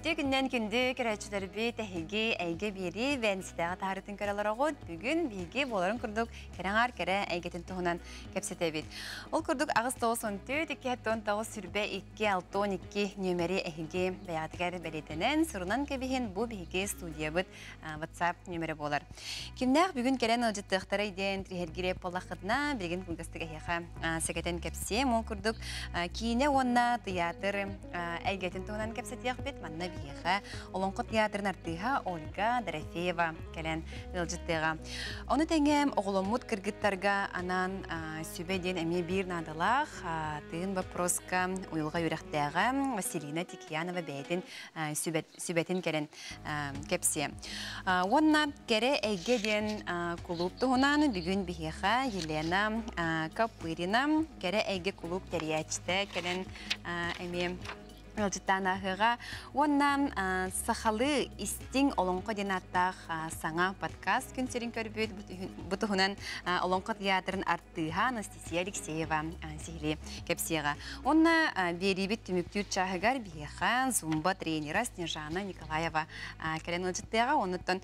Үтте күннен күнді көрәтшілер бі тәхеге әйге бері вәністіға тағырытын көралар оғыд. Бүгін бейге боларын күрдік кәраңар кәрі әйгетін тұғынан кәпсеті бет. Ол күрдік ағыз 9-14, 2-19 сүрбе 2-6-12 нөмері әйге бәятығар бәлетінен сұрынан кәбіген бұл бейге студия бұд WhatsApp нөмері болар. Кімнәқ бүгін кәрен ұлжыттықтары иден трихергере полақытына білген күнгістігі әйға сәкетен кәпсе. Ол күрдік кейіне онна театр әйгетін тұғынан кәпсеті бет манна биеха олонқы театрын артыға Ольга Дорофеева кәлен ылжыттыға. Оны тәңем оғылымыт кіргіттарға анан сөбеден әме бір надылақ тыын вопроска ұйылға үріқтіға Василина Тикьянова бәйтін сөбетін кәлен кәпсе. Онна кәрі әйгеден клуб тұғынан бүгін биеха Елена Капырина кәрі әйге клуб тәриячті кәлен әме Ылжыттанағыға. Оннан сақалы истің олонқы денаттақ саңа подкаст күнсерін көрбөйд. Бұтығынан олонқы театрын арттыға Анастасия Алексеева сихили кәпсеға. Онна беребет түміктүр чағығар бейеға зумба тренера Снежана Николаева кәрен ылжыттыға. Оныттан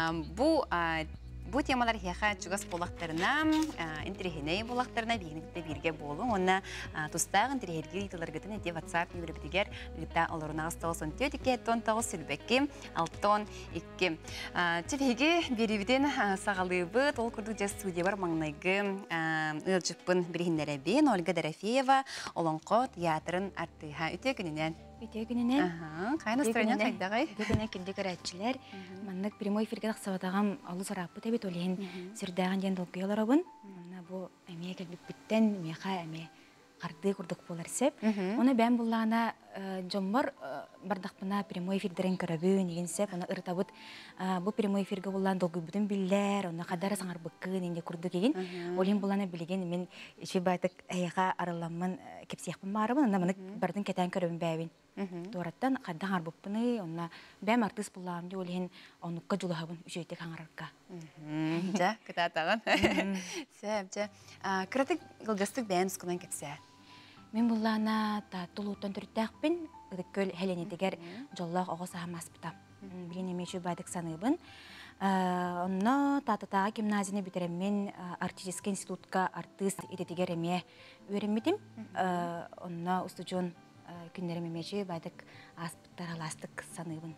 Бу темалар хеха чугас болақтарына, интерегеней болақтарына бейгінікті берге болу. Онна тұстағы интерегерге итыларғытын әте WhatsApp нөмірбітігер үлітті оларына астаусын төтіке 10-9 сүлбәкке 6-12. Чефеге беребіден сағалыбыт, ол күрдік жас студия бар маңнайғы ұлжықпын бірігіндері бен Ольга Дорофеева олонқы театрын артыға үте күнінен. Үте күнінен. Қай настроение қайдағай? Үте күнінен күнді көрәтшілер. Маннық прямой эфирге тақсабатағам алу сарапы тәбет олейін сүрдәған ден долғы еларабын. Бұл әме кәлбік біттен, меға әме қарды күрдік болар сәп. Оны бән бұллағына жомбар бардақпына прямой эфирдерін көрәбі неген сәп. Оны ұртабыт бұл прямой эфирге бұллағын долғы бүтін білдер, оны қадары саңар бұққын енде күрдік еген. Олейін бұллағына білеген мен үші байтық әйға арыламын кепсияқпын барымын. Оны мұны бардың кәтән көрәбін бәйбін. Туараттан қаддан арбыппыны, онна бәм артыс бұллағымды олейін оныққа жұлығабын үшейтек аңарарқа. Жа, күті атағын. Сәп, жа. Күрәтік ғылғыстық бәйін ұсқынан кепсе? Мен бұллағына тұлуыттан түрттәқпін, үдіккөл әленетігер жоллақ оғы сағамас бұтам. Білен емеші бәдік саныбын. Онна тататаға гимназияны бітереммен артистический институтқа артист ететігер әме өрімметім. Онна ұстычын күндерім емеші бәдік аспыттар аластық саныбын.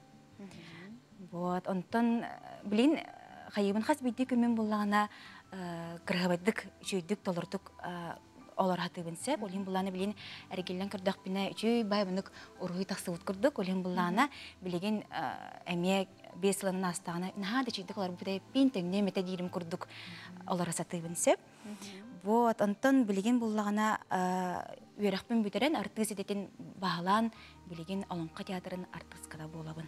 Онтан білен қайыбын қас бейді күнмен бұллағына кірғабайдық, жүйдік, толырдық олар хатыбын сәп. Олен бұллағына білен әргелден күрдіқ біне үші байбынық ұрғый тақсығыт күрдік. Олен бұллағына білеген әме бесілінің астағына нағады жүйдік олар бұдай пентіңне мете дейрім күрдік олар асатыбын сәп. Онтан білеген бұллағына үйерақпен бүтерен артыз ететін бағалан білеген олонқа театрын артызқада болабын.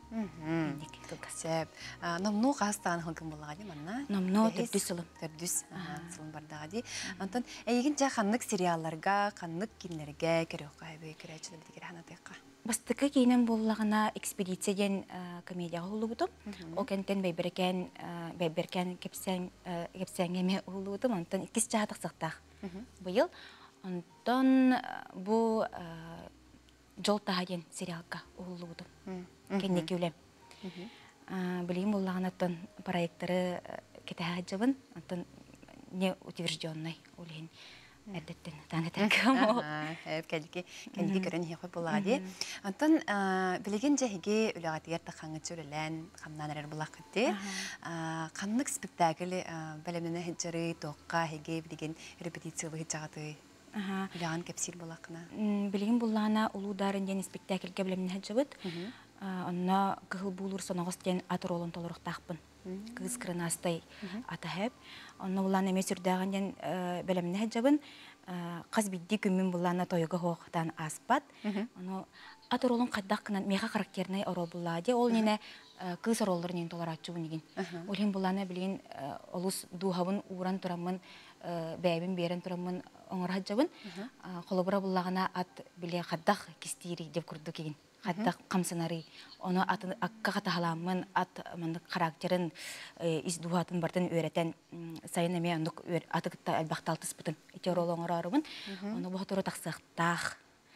Сәп. Номну қастаған ғылғын болағады манна? Номну түрдіс сылым. Түрдіс сылым бардағады. Онтан әйген жа қанлық сериалларға, қанлық кинлерге көріққа әбей көрәтшілі бітігер ханатыққа? Бастықы кейінен болағына экспедицияген комедияға ұлы бұтым. Ол кәнттен бәйберкен кепсәңеме ұлы бұтым. Онтан 2 жағатық сақтақ бұйыл. Онтан бұл жол тағаден сериалға ұлы бұтым. Кеннеки үлем. Білейін болағынаттан проекттары кетәға жабын, антон не утвержденный олейін әрдеттен танытаркам ол. Кәдеке көрін хеқой болағады. Антон білеген жәхеге үліғатығар тақаңыт жүрілән, қамнан әрір болақ күтті. Қанлық спектаклі бәлемені хеджары тоққа хеге білеген репетициялы хеджағаты үліған кәпсел болақына. Білеген болағына ұлударын ден спектакльге білемені хеджабыд. Онна кығыл бұлыр сонағыстен атыр олын толырық тақпын. Кыз кырынастай атахып. Онна бұлан әмес үрдіған ден бәлеміне әджабын. Қаз бидді күмін бұлана тойығы хоқтан аспат. Атыр олын қаддақ кынан меға характеріне орол бұлады. Ол нені кыз оролыр нені толар атчуын еген. Олен бұлана білген олыс дуғабын уран тұрамын, бәйбін берін тұрамын оңыр әджабын. Қолыбыра бұлағына ат біле қаддақ кестейірі деп күрдік еген. Hatta kamsanari onu akka katahalamın at mandık karakterin izduhatın bardan öğreten sayın eme andık atıkta elbaqtaltız butun iti rolonlar arımın onu bu hatırı taksaqtaq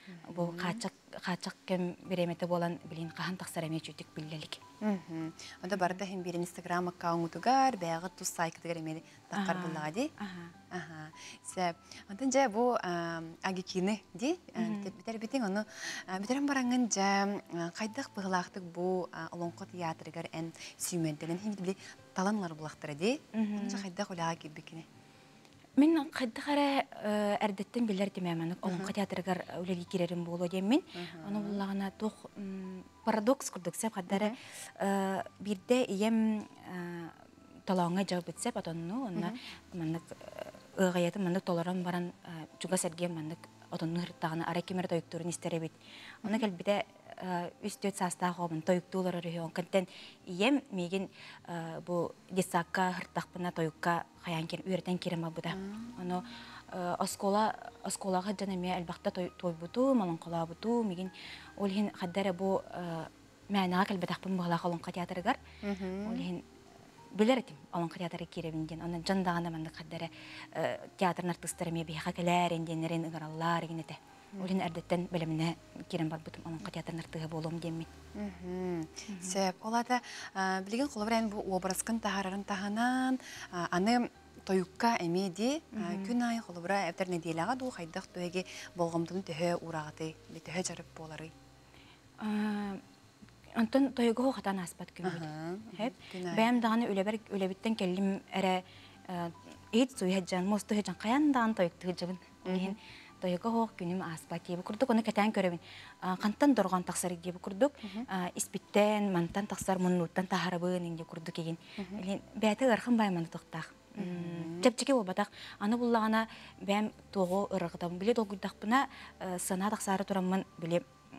Бу качак кем беремете болан билин кахан таксар эме чүтик биллелик. Онда барда хем бир Instagram аккаунтугар бягы тус сайкытыгар эмели таккар буллага ди. Ага. Сеп. Ондан же бу агикины ди. Битер битин оны битерен баранган же кайдак быгылактык бу олонко театрыгар эн сүймендеген хем били таланлар булактыр ди. Онда же кайдак улага кибикине. Мен кайдакара эрдеттен билер демеман олонко театрыгар үлеги кирерим боло демин. Аны буллагана тох парадокс курдук сеп каддары бирде ием талаңга жабып битсеп атонну онна мандык ыгаяты мандык толорон баран жуга серген мандык отонну хыртагына аракемер тоюктурун истеребит. Аны келбиде үстөт саста хобун тоюктуулар өрөйөн контент ием меген бу десакка хыртакпына тоюкка хаянкен үрден керема буда. Аны осколага жанеме албакта тойбуту малонкола буту меген олхин хаддара бу мәнага келбетакпын багла колонка театрыгар. Олхин билердим олонка театры керебинден. Аны жандагана мандык хаддара театрын артисттары ме бияка келерин денерин ыгараллар генете. Олин эрдеттен белемине керем бар бутум олонка театрын артыгы болом демин. Сеп олада билген колобрен бу образкын тахарарын таханан аны тоюкка эмеди күн ай холобра эптер неделяга ду хайдак төге болгомдун төһө урагаты төһө жарып болары. Антон тойго хатан аспат күн. Хеп. Бәм даганы үлебиттен келлим эре эт суйхаджан мосту хеджан каяндан тойкту жабын. Мен тойго хок күнүм аспат дип курдук, аны катан көрөбүн. Кантан доргон таксар дип курдук. Испиттен мантан таксар мунуттан тахарабын дип курдук еген. Мен бәте архын байман токтак. Чепчеке болбатак. Аны буллагана бәм того ырыгытам. Биле долгудакпына сана таксары тураммын биле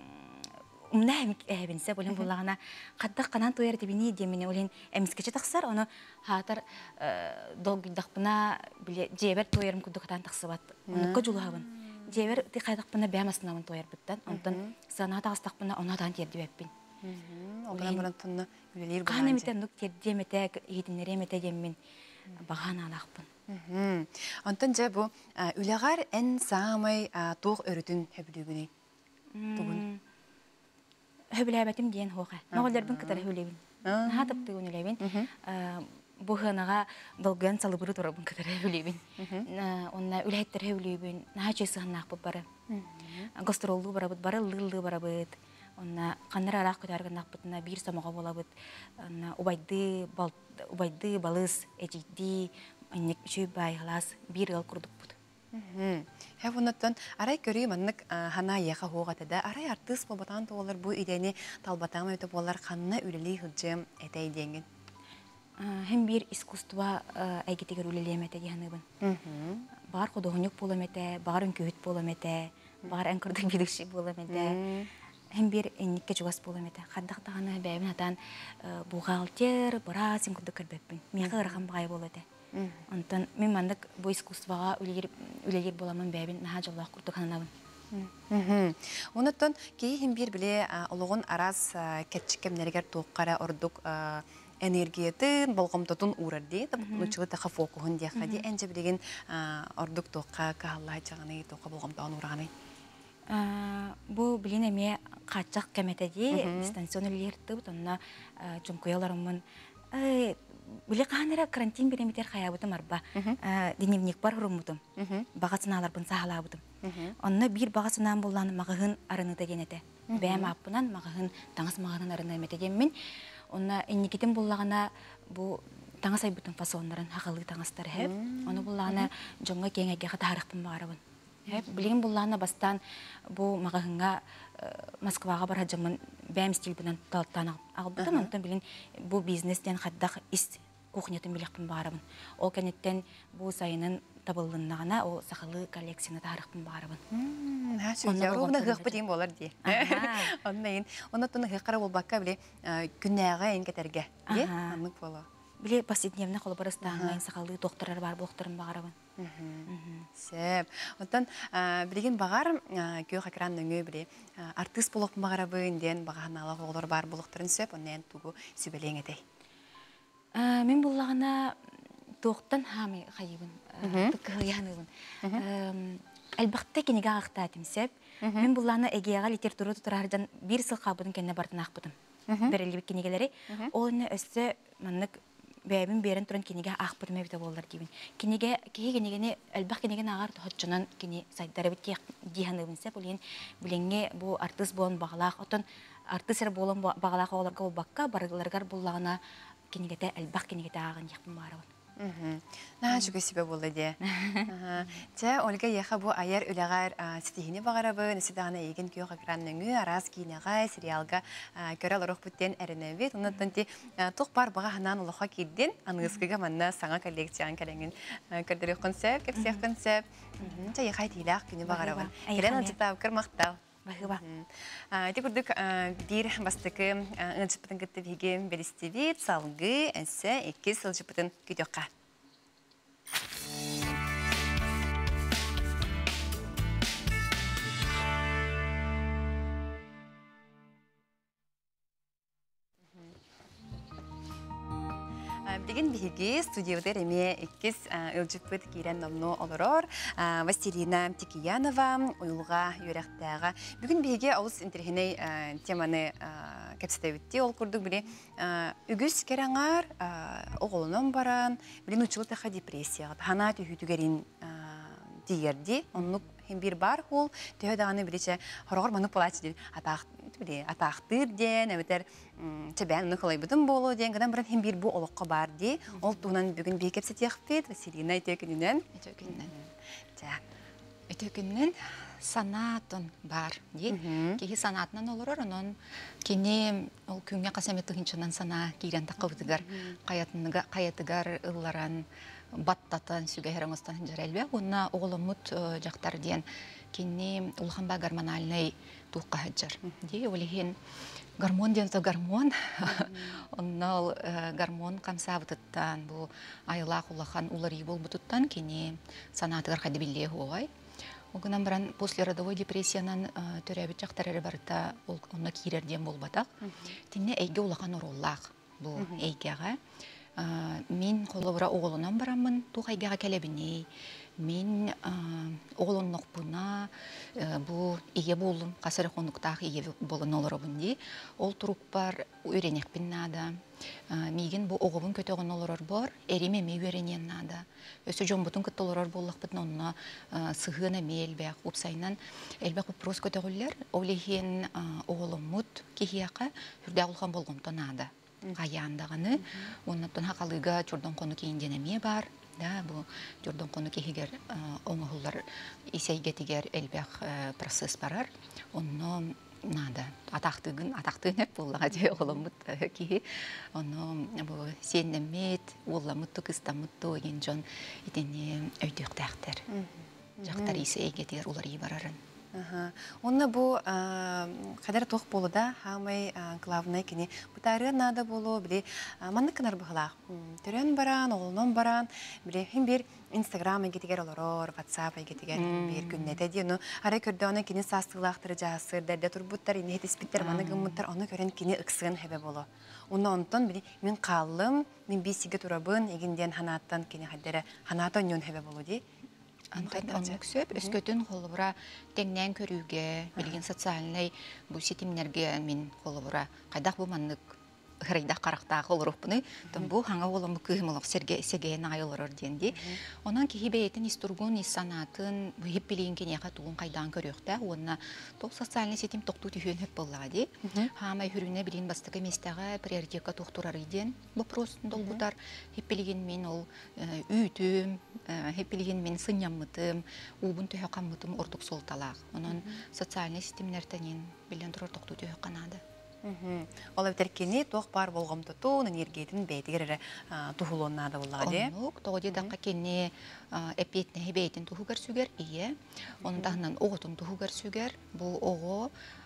умна эбинсе болен буллагана каддак канан тоер дебини демине олен эмискече таксар аны хатар долгудакпына биле жебер тоерим кудуктан таксыбат. Онукка жулабын. Жебер ти кайдакпына бәмасынамын тоер биттен. Онтон сана тагыстакпына онадан тердибеппин. Олен барантынна үлелер булган. Канемитен нук тердемете идинеремете демин багана алакпын. Онтон же бу үлегар эн самый туг өрүтүн хөбүлүгүнү. Бүгүн хөбүләбәтим диен хога. Магалларбын кытары хөбүләбин. Хатып түгүн үләбин. Бу хынага долган салыбыры турабын кытары хөбүләбин. Онна үләйттер хөбүләбин. Нахачы сыгынак бары. Гастроллу барабыт, бары лылы барабыт. Онна каннар арак көтәргәннак бутына бир самага булабыт. Онна убайды балыс эҗиди, анник чүй байгылас бир ел курдук бут. Хәвунаттан арай көрі маннык хана яха хоғатыда арай артыс болбатан тоолар бу идени талбатан өтіп болар қанына үлелей хыджым әтәй денген. Хем бир искусство әйгетегер үлелейм әтәй ханыбын. Бар қодығынық болам әтә, бар үнкөйт болам әтә, бар әнкірді бидікші болам әтә. Хем бир энникке жугас болам әтә. Қандақтағаны бәйбін атан бұғалтер, бұрас емкүрді кірбеппін. Меға ырған бағай бол әтә. Антон мен мандык бу искусствоға үлелер боламын бәбин наха жоллах курдук ханабын. Онуттан кейхин бир биле олугун арас кетчикемнергер тууккара ордук энергиятын болгомтотун урарди учугу таха фокухун дияхади энже билеген ордук туукка кааллай жаганы туукка болгомтогун ураганы. Бу билен эме качак кеметеди станцион үлелерди бутонна жумкуяларымын Биле канара карантин беремитер хаябытым арба. Дневник бар хурумутум. Багасыналар бын сахалабытым. Онна бир багасынан булланы магыгын арыныта генете. Бәм аппынан магыгын таңыс магыгын арына эмете генмен. Онна энникитим буллагана бу таңыс айбытын фасоннарын хакылы таңыстар хеп. Оны буллагана жоңга кеңеге хатарыкпын барабын. Хеп билген буллагана бастан бу магыгынга Москвага бара жамын бәм стиль белән талтана. Албытым антон билен бу бизнестен хаддак ис кухнятын билекпин барабын. Ол кенеттен бу сайынын табылдыгына о сахалы коллекцияны тарыхпын барабын. Онда ругна гыгып дим болар ди. Оннан оннан гыкара болбакка биле күннәгә ин кетәргә. Ди, аннык бола. Биле повседневный холобарыстагы сахалы докторлар бар булыктырын барабын. Сеп. Онтан билген багар көө хакран нөңө биле артист булып багарабын ден баганалар олар бар булыктырын сеп, оннан тугу сүбелең этей. Мен буллагына тоқтан хами хайыбын, тыкыяныбын. Әлбәттә кинеге ағықтатым сәп. Мен бұланы әгеяға литература тұтырардан бір сыл қабыдың кәнне бартын ақпыдым. Бәрелі кенегелері. Ол үні өсті маннык бәйбін берін тұрын кенеге ақпыдым әбіті болар дейбін. Кенегені әлбәқ кенеген ағар тұхатчынан кене сайдары бітке дейханығын сәп. Бүленге бұл артыс болын бағалақ. Отын артыс әрі болын бағалақ оларға ол баққа барығыларғар бұллағына кенегеті әлбәқ кенегеті ағын яқпын барығын. На жүгі себе болды де. Ольга еха бұл айар үләғар сетихіне бағарабы, несідағына еген күйі қақыранныңы, араз кейінеға, сериалға көрі алырық бүттен әрінәбет. Оннан те тұқ бар баға ханан ұлыға кейден, анығызғыға манна саңа коллекциян кәріңін көрдірі қынсәп, кепсек қынсәп. Еха тейлақ күні бағарабын. Келен ұлжыта өкір мақтал. Бағыба. Текурдук бир бастыкы ыңжыпытын кытты биге белистебит, салгы, әнсі, екі сылжыпытын күтіққа. Деген биге студиявда реме эккис ылжыппыт кирен номно олорор Василина Тикиянова уйылға юректаға. Бүгін биге ауыз интерхиней теманы кәпсетәвітте ол күрдік біле үгіз кераңар оғылынан баран білен ұчылытыға депрессияға хана түйітігерін дейерді. Онлық бір бар ол түйедағаны білече хорағыр маны полачы дейді. Атақтыр ден, әмітер чәбән ұны қылай бұдым болу ден, ғадан бірін хем бір бұ олыққа бар де. Ол туынан бүгін бей кепсет еқпет, Василина өтекінінен. Өтекінінен санатын бар де. Кейі санатынан олырыр, оның кене ол күнге қасаметті хинчынан сана кейрен таққыбытыгар, қаятыгар ұлларан баттатын сүге хераңыстан хинжар әлбе. Онна оғылымыт жақтар ден кене ұлғанба гормоналынай туққа хаджар. Олеген гормон денсі гормон. Оннал гормон қамсабытыттан, бұл айлақ ұлақан улар ебол бұтыттан кене санатығар қады біле оғай. Оғынан бірін после родовой депрессиянан төрәбіт жақтар әрі барыта онна кейрерден бол батақ. Тенне әйге ұлақан ороллақ бұл әйгеға. Мен қолыбыра оғылынан барамын, туқ әйгеға кәлебіней. Мен оғылынлық бұна бұл ие болым, қасыры қондықтағы ие болын олыры бұнде. Ол тұруп бар үйренек бін нада. Меген бұл оғылын көтеғын олырыр бар, әремеме үйренен нада. Өсі жон бұтын күтті олырыр болық бұтын онына сығына мелбәқ, ұпсайынан әлбәқ ұпрос көтеғылер. Олеген оғылын мұт кейіяқа үрді ағылған болғымты нада. Қаяндағыны, оннаттың хақалыға чордан қоны кейінденеме бар. Да, бұл жүрдің қоны кейгер оңығылар есейгетігер әлбәқ процесс барар. Оны нада, атақтығын әп болаға де оғыламыт кейі. Оны бұл сенемет, оғыламытты, қыстамытты оген жон етіне өйдіқ тәқтер. Жақтар есейгетігер олар ей барарын. Онна бұл қадар тоқ болу да, хамай главный кені. Бұтары нада болу, біле, манны кінар бұғылақ. Түрен баран, оғылынан баран, біле, хем бір Инстаграм әгетігер оларор, Ватсап әгетігер бір күннеті дейіну. Ара көрді оны кені састығылақтыры жасыр, дәрді тұрбұттар, енеет іспеттер, маны ғымыттар, оны көрен кені ұқсығын әбе болу. Онна онтон, біле, мен қалым, мен бейсіге тұрабын, егінден ханаттан кені қаддері, ханаттан нен әбе болу дей. Антон сөп, өскөтін қолыбыра тәңнән көріуге, білген социальный бұл сетімнерге мен қолыбыра қайдақ бұл маннық ғырайдақ қарақтағы олырық бұны, бұл хаңа олымы күхімілік сегейін айылырыр денде. Онан кейі бәйетін истургун, иссанатын, хеп білейін кенеға туғын қайдан көріқті, онына тоқ социальный сетім тоқту түйін хөп болады. Хамай хүріне білейін бастығы местаға приоритетка тоқтурар еден, въпросын долғыдар, хеп білейін мен ол үйтім, хеп білейін мен сыняммытым, убын түйі қаммытым ордық солталақ. Онан социальный сетімнерден білен тұрар тоқту түйі қанады. Ол әбтеркені тоқ бар болғым тұту, энергетін бәйтігер тұхылуына да болады. Онық, тоғыде даққа кені әпетіне бәйтін тұхығар сүгер, ие. Онындағынан оғытын тұхығар сүгер. Бұл оғы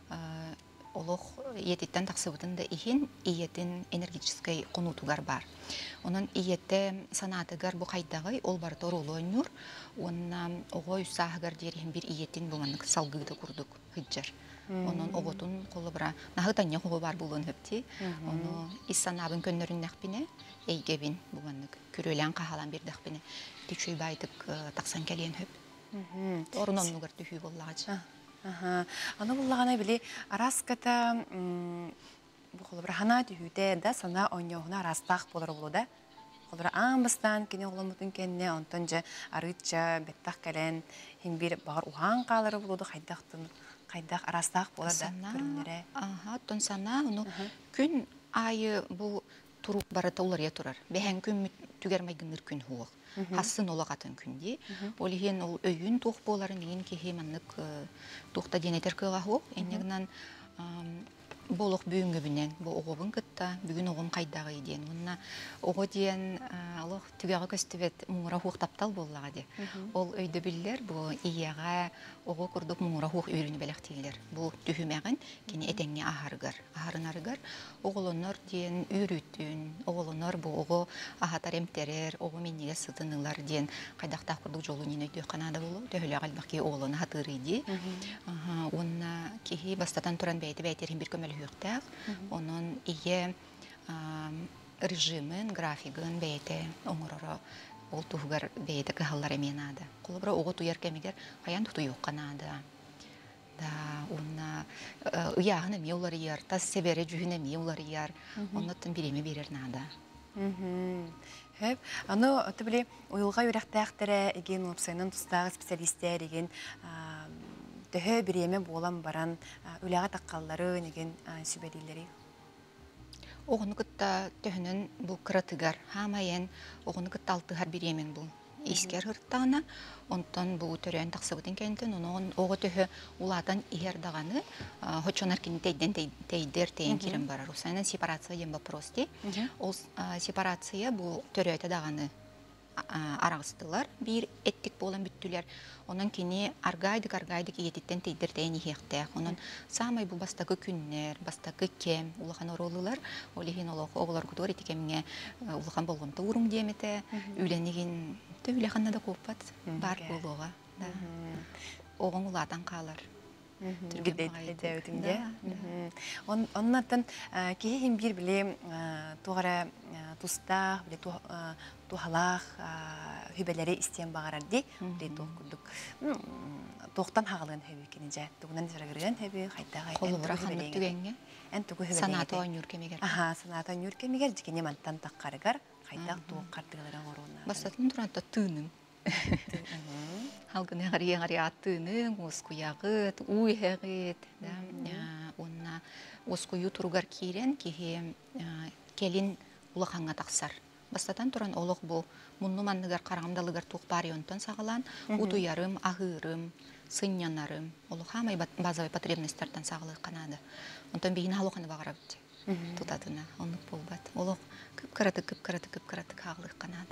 олық иететтен тақсыбытында ихин иетін энергетическай қонутуғар бар. Onun iyette sanatıgar bu kaydağı ol bar torulu önür. Onun oğu üsahıgar derihim bir iyetin bulanık salgıda kurduk hıccar. Onun oğutun kolu bira nahıtan ya oğu var bulun hepti. Onu isanabın könlerin nakbine eygebin bulanık. Kürölen kahalan bir nakbine. Tükşöy baydık taksan keliyen hep. Орунон нугар түхүй боллағачы. Аны буллагана били араската бухолбра хана түһүтэ да сана оньоғына арастақ болар болуда. Холбра амбастан кене оғламытын кенне онтон же арытча беттақ кәлен химбир бағар ухан қалары болуду қайдақ арастақ болар да көрінлері. Оттон сана, күн айы бұл турук барыта олария турар. Бәһән күн түгермайгыныр күн хуық. Хасын олағатын күнде. Олеген ол өйін туқ боларын ең кеге маннық туқта денетер кыға хуық. Эннегінен болық бүйінгі бінен, бұл оғыбын кытта, бүгін оғым қайдағы еден. Онына оғы дейін алық түгеға көстібет мұңыра хуқ таптал боллаға де. Ол өйді білдер, бұл ияға оғы күрдік мұңыра хуқ үйріні бәліқтейлер. Бұл түхімәғін кені әтәңе ағарығар. Ағарын арығар, оғылыныр дейін үйрүттін, оғылыныр бұл оғы ағатар емтерер, оғы меннеге сытынылар дейін қайдақтақ күрдік жолу нені өйді қанада болу. Төхілі ағалбақи оғылыны хатыры де. Онына кеге бастатан тұран бәйтер бір көмәлі хүйіқтәқ, оның ие режимін, графигын бәйті оңырыры ол тұғығар бәйті қығалар әменады. Қолыбыра оғы тұяр кәмегер қаян тұты yoqqanады. Да, онына ұяғын әме олар ер, тас себері жүхін әме олар ер, оннаттың біреме берернады. Аны өті біле ұйылға өрәқтәқтірі еген ұлыпсайынан тұстағы специалистер еген төһө биреме болан баран үләгә таққаллары неген сүбәдиләре. Оғыны кытта төһөнен бұл кыратыгар, хамайен оғыны кытта алтыгар биремен бұл искер хырттағына, онтан бұл төрән тақсыбытын кәнтін, оғы төһі улатан иердағаны, хочонар кені тейдер тейін керін барар. Усайынан сепарация ден вопрос дей. Ол сепарация бұл төрәйті дағаны арағыстылар, бір әттік болан бүттілер. Онан кені аргайдык ететтен тейдер тейін ехектәк. Онан самай бұл бастағы күннер, бастағы кем, улахан оролылар, олеген оғылар күдігір етекеміне улахан болғымты ұрым деметі, үйленеген төйлеханна да көппат, бар болуға. Оғын улатан қалар. Гидетте өтімде. Оннаттан кейхен бір біле туғара тұстақ, біле тухалақ хүбелері істен бағарар дей, біле тоққыдық. Тоқтан хағылығын хөбі кені жа. Тұғынан жырағырған хөбі, қайттаға. Қолы бұрақанды түгенге? Санаты ойын үркемегер. Санаты ойын үркемегер, жекене мантан таққарығар, қайттақ тоқ қартығыларың оруына. Бастатын тұранта түйінің. Халгын ағар аттының, осқұяғыт, уйғығыт. Онына осқұю тұрғар кейрен, келін ұлықанға тақсар. Бастатан тұран олық бұл мұнны маңныгар қарағымдалығар туқ бари онтан сағылан, ұдуярым, ағырым, сынянарым, олық хамай базовай потребностьтардан сағылығы қанады. Онтан бейін алуқаны бағара бітті. Тұтатына, онық болбат. Олық күп-күраты қағылығы қанады.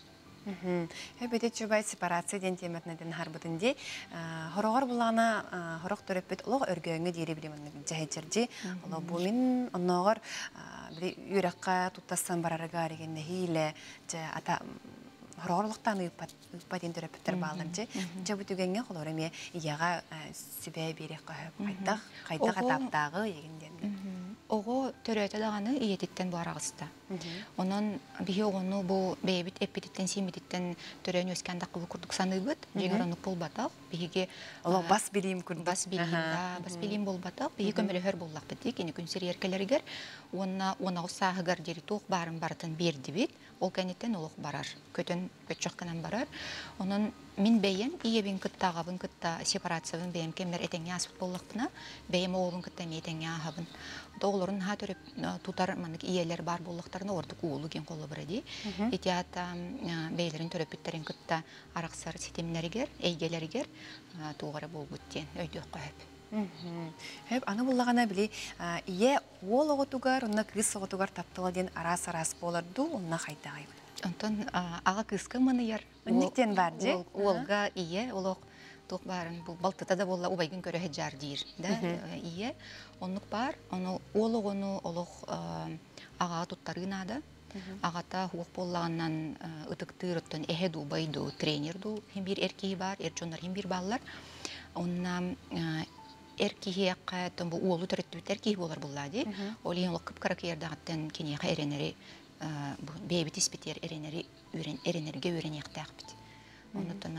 Бәді чөбай сепарация ден теметнеден харбытынде, хорогар булана хорог төрөппет олог өргөңө дейри билемін жайчыржи. Олог бұл мен онногор үйраққа туттасан барарыга регенне хейле, ата хорогарлықтан ұйппаден төрөппеттер балынчы. Жабы түгенге қолор әме ияға сүбәй берек қайдақ атаптағы егінден. Оғы төрөйті дағаны иететтен бар ағыста. Onun bihi oğunu bu beyebit epititten simititten töreni öskende kılı kurduk sanıbıt. Jeğer onu pol bataq. Bihige Allah bas bileyim kurduk. Bas bileyim bol bataq. Bihi kömeli hör bollaq bitik. Yine künseri erkeleriger. Ona o sahıgar deri toğ barın barıtın berdi bit. Ol kәнеттен олық барар. Көтчөк кынан барар. Onun min beyen iyebin kıtta ağabın kıtta separasiyabın beyem kemler etenge asıp bollaqtına. Beyem oğulun kıtta etenge ağabın. Doğulurun ha törüp tutar manık iyeler bar bollaqtarına orduq oğulu gen qolu biredi. Etiyata beylerin törüp bitlerin kıtta araqsar sitemleriger, eygeleriger tuğara bol bütten öydüq qoyup. Hep ana bullagana bile iye ol oğutugar, onna kız oğutugar taptıla den aras bolardu, onna qaytagay. Ondan ağa kızkı mını yer. Nikten barcı? Olga iye, oluq tuq barın bu baltıta da bolla ubaygın körü hecar deyir. Iye, onluk bar, onu oluq ağa tuttarına da. Ağata huq bollağından ıtıktırıttın ehedu, baydu, trenerdu. Hem bir erkeği bar, erçonlar hem bir ballar. Onna erkeği bu oğlu törüttübüt erkeği bolar bolladı. Oliyen oluq kıpkarak yerdağıtten keneğe ereneri beybit ispiter ereneriga öğrenektäk bit. Ondan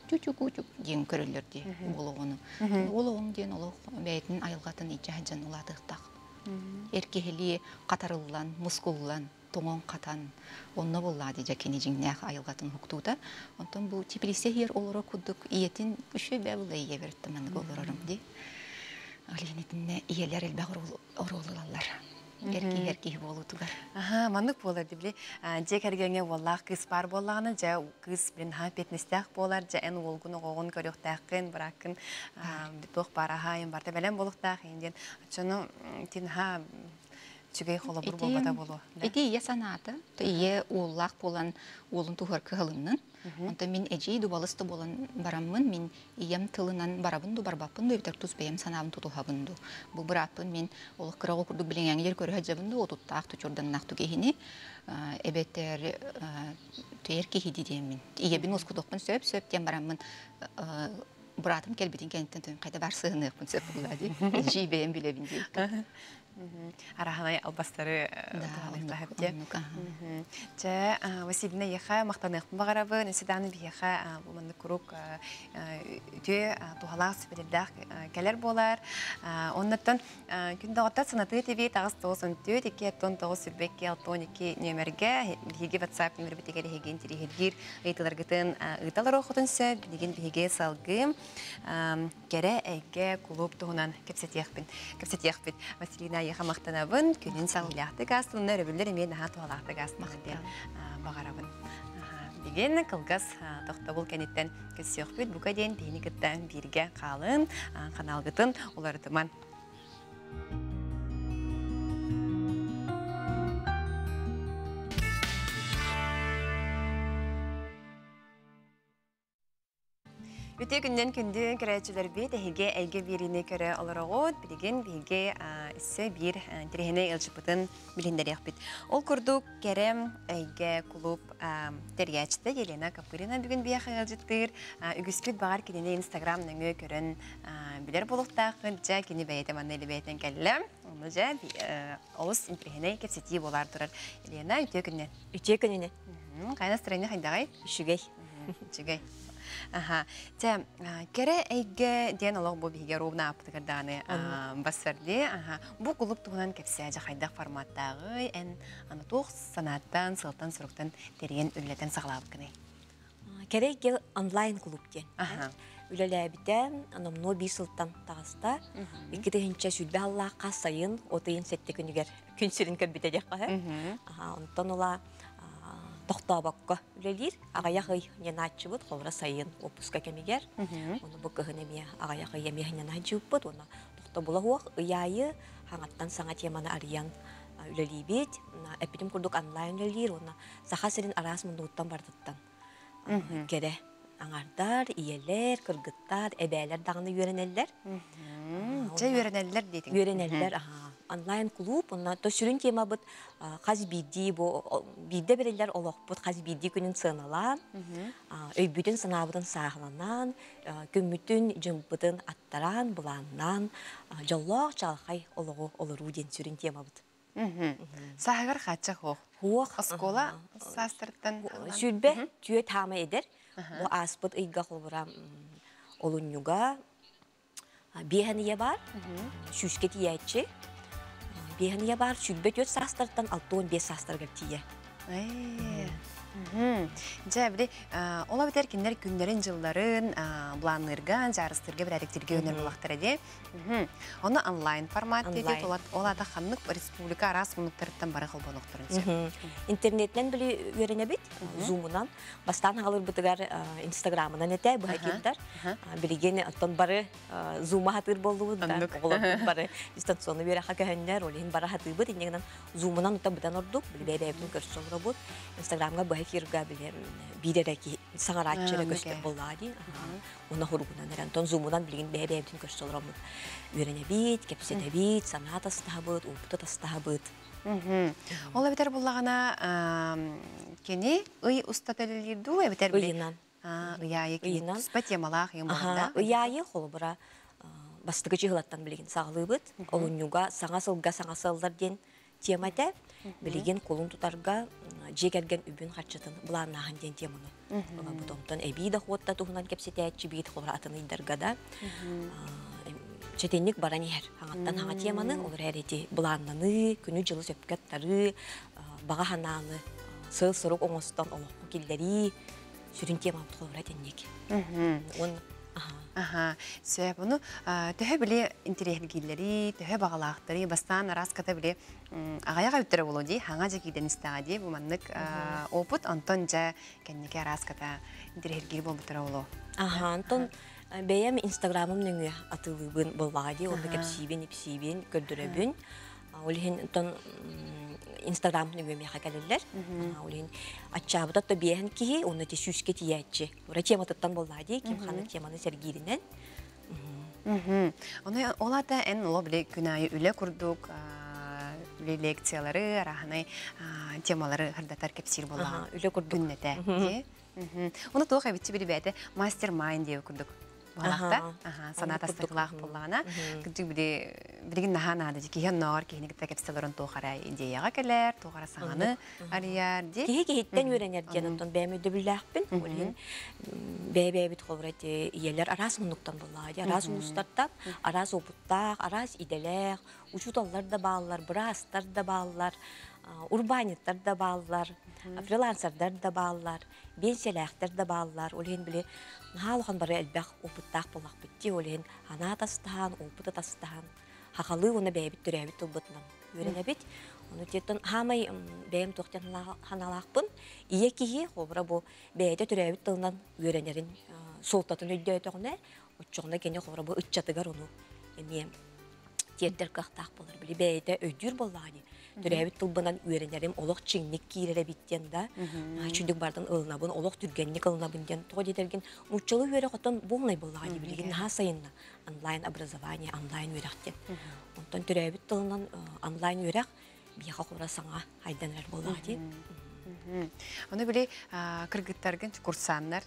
чучук ден көрөлөрдүологону.Ологон ден олог бәйтин айылгатын ичәҗән уладыктак. Эркехили катарыллан, мускуллан, тоңон катан, онно буллады жакени жиңнәк айылгатын хуктуда. Онтон бу типилисе хер олоро кудук иетин үшө бәбулы ие бердим мен олорорум ди. Алинетинне иелер элбагыр оролалар. Эрки болу тугар. Ага, маннык болар дибли. Же кергенге валлах кыз бар боллаганы, же кыз билен ха петнестак болар, же эн волгуну гогон көрөктакын, бракын, тох бараха ем барда белен болуктак инден. Чону тин ха чүгей холо бур болбата болу. Эти ие санаты, то ие уллах болан улун тухар кылыннын. Онта мен эжей дубалысты болан бараммын, мен ием тылынан барабынду барбаппынду, эбитер туз бейем санабын тутухабынду. Бу бараппын мен олық кырагы курдук билен аңгер көрі хаджабынду, отуттақ тучурдан нақту кехини, эбетер түйер кехиди деймін. Ие бин оскудоқпын сөп тем бараммын, бұратым келбетін кенттен түйін қайда бар сығынықпын сөп бұлады. Эжей бейем билебін дейік. Араханай албастары тахып те. Же Василина яха мактанык багарабы, неседаны бияха бу мында курук тө тухалак сибелдак келер болар. Оннан күндө ата санаты ТВ тагыс 92 2 сүрбек 12 номерге биге WhatsApp номер битегер хеген тирихер айтыларгытын ыталар окутунса деген биге салгы кере эге клуб тугунан кепсетияхпин. Василина яха мактанабын, күнүн саңлякты гастын, өрөбүлөр мен хату алакты гаст мактен багарабын. Деген кылгас тохтобул кенеттен көсөкпүт буга ден тейникеттен бирге калын, каналгытын улардыман. Өте күнден күнді көрәтшілер бет әйге әйге біріне көрі оларағыд, білген бейге ісі бір тірегіне елшіпітін біліндер еқпет. Ол күрдік кәрем әйге клуб тәргәчті Елена Капырина бүгін бейақы елжіттір. Үгіспет бағар келіне Инстаграм нөңі көрін білер болуқтақын, жа кені бәйетім аннайлы бәйетен кәлі. Оны жа олыс тірегіне кепсеті болар тұрар. Елена, үте күннен? Үте күннен. Қайна стырайны қайдағай? Үшігей. Үтігей. Ага. Те, кере әйге ден олог бу биге ровна аптыгырданы басырды. Ага. Бу клуб тугунан кепсе жахайдак форматтагы эн аны тух санаттан, сылтан, суруктан терген үллетен саглап кыны. Кере гел онлайн клуб ден. Ага. Үлеләбитен аномно бисылтан тагыста. Иките хинчә сүдбә Аллаһка сайын отыйын сетте күнүгер күнсүрүн көбүтә дәк ха. Ага, онтон ула тохтобакка үлелир, агаяхый неначыбыт, холра сайын опуска кемигер. Оны бу кыгынемия агаяхый емехне наҗыппыт, оны тохтобула хуак ыяйы хаңаттан саңа теманы арыян үлелибит. Эпидем курдук онлайн үлелир, оны сахасырын арас мындуттан бардыттан. Кере аңардар, иелер, кыргыттар, эбәләр дагыны йөренелләр. Же йөренелләр дейтин. Йөренелләр, онлайн клуб, онна то сүрүн тема бут каз бидди бу бидде берелер олокпут каз бидди күнүн сыналан, өйбүтүн сынабытын сагланан, көмүтүн жымпытын аттаран, буланнан, жоллок чалхай ологу олору ден сүрүн тема бут. Сагыр хача хох. Хуак Оскола састырттан сүрбе түйе тама эдер. Бу аспыт ыйга холбура олунюга бехания бар, шүшке тиячи. Бехания бар, сүрбе төт састырттан 6-15 састыргыр тие. Же бир ола битер киндер күндөрүн жылдарын бланырган жарыстырга бир аректирге өнөр булактар эди. Оны онлайн формат деди, олада ханнык республика арас мунуктардан бары кыл болуктурун. Интернеттен били үйрөнө бит, зумунан, бастан алыр бутыгар инстаграмынан эте бу хакиттер. Билген аттан бары зума хатыр болду да, олар бары дистанционный бере хакеннер, олин бары хатыр бит, инегенен зумунан ута бутан ордук, билбебин көрсөң робот. Инстаграмга бу хакирга билем бидереки саңаратчыра көстөп боллади. Оны хургунан антон зумунан билген бебебин көрсөң робот. Үйрөнө бит, кепсете бит, саната стабыт, опыта стабыт. Ола битер буллагана кени ый устателилирду, битер ыйынан. Ыяйы кени спатемалах юманда. Ыяйы холбура бастыгы жыгылаттан билген саглыбыт. Олунюга саңа сылга саңа сылдар ден темада билеген колун тутарга жегерген үбүн харчатын буланнахан ден теманы. Бутонтон эби да хотта тухунан кепсетәчи бит хора атыны даргада. Четенник баранер. Хаңаттан хаңа теманы олар әрети буланнаны күнү жылы сөпкәттары бага хананы сыл-сырык оңостон олоққу келдери сүрін тема тұқылыра теннек. Сөйіп, оны төһі біле интерехілгелері, төһі бағалақтары, бастан араската біле ағаяға өттірі болу дей, хаңа жекейден істаға дей, бұл маннық опыт, онтон жа кәннеке араската интерехілгелі бол бұтыра болу. Антон бәйем инстаграмым нүңі атылыбын болбаға дей, онды кәпсейбен, көрдіребін. Олеген инстаграм нүңі меха кәлілер. Олеген атчабыта тобиян кихи, оны те сүске тиячи. Ура тема тұттан болбаға дей, кем ханы теманы сәргейдінен. Олата ән олы біле күнайы үлі күрдік, үлі лекциялары, араханай темалары ғырдатар кепсер болған. Үлі күрдік. Күннеті. Оны тоқ әбітші білі бәді мастер-майнд деу күрдік. Балақта, санат астықлақ болғана. Күдік білеген наға-нағады кейі нағар кейінгі тәкепстелерін тоқара идеяға кәлер, тоқара сағаны арияр де. Кейі-кейіттен өренер денімтон бәйім өді біләқпін. Олен бәй-бәй-біт қолырайты иелер арас мұнықтан болады. Арас ұлыстартап, арас опыттақ, арас иделер, учуталар да балылар, бұрастар да балылар, урбаниттар да балылар, фрилансердар да балылар, бенселяқтар да балылар. Олен біле Нағалыған бары әлбәқ опыттақ болақ бітті, олен ана тастаған, опыты тастаған. Хақалы оны бәйбіт түрәбіт ұлбытынан өрен әбіт. Оны теттен хамай бәйім тоқтен ханалақпын. Ие кейі, обыра бұл бәйді түрәбіт тұлынан өренерін солтатын өйді өйтіғіне. Отчығына кене обыра бұл үтчатығар оны. Әмейім теттер қақтақ болар. Білі бәйді өйдір болағыны. Түрәбіт тұлбынан өренерім олық чыңнік кейлері біттен да. Чүндік бардын ылынабын, олық түргеннік ылынабын ден. Тоғы детерген мұчылы өрі қотын болмай болағыны білген наға сайынна. Онлайн образование, онлайн өректен. Онтан түрәбіт тұлынан онлайн өрек бияға қора саңа айданар болағыны. Оны біле кыргыттаргын курсаннар,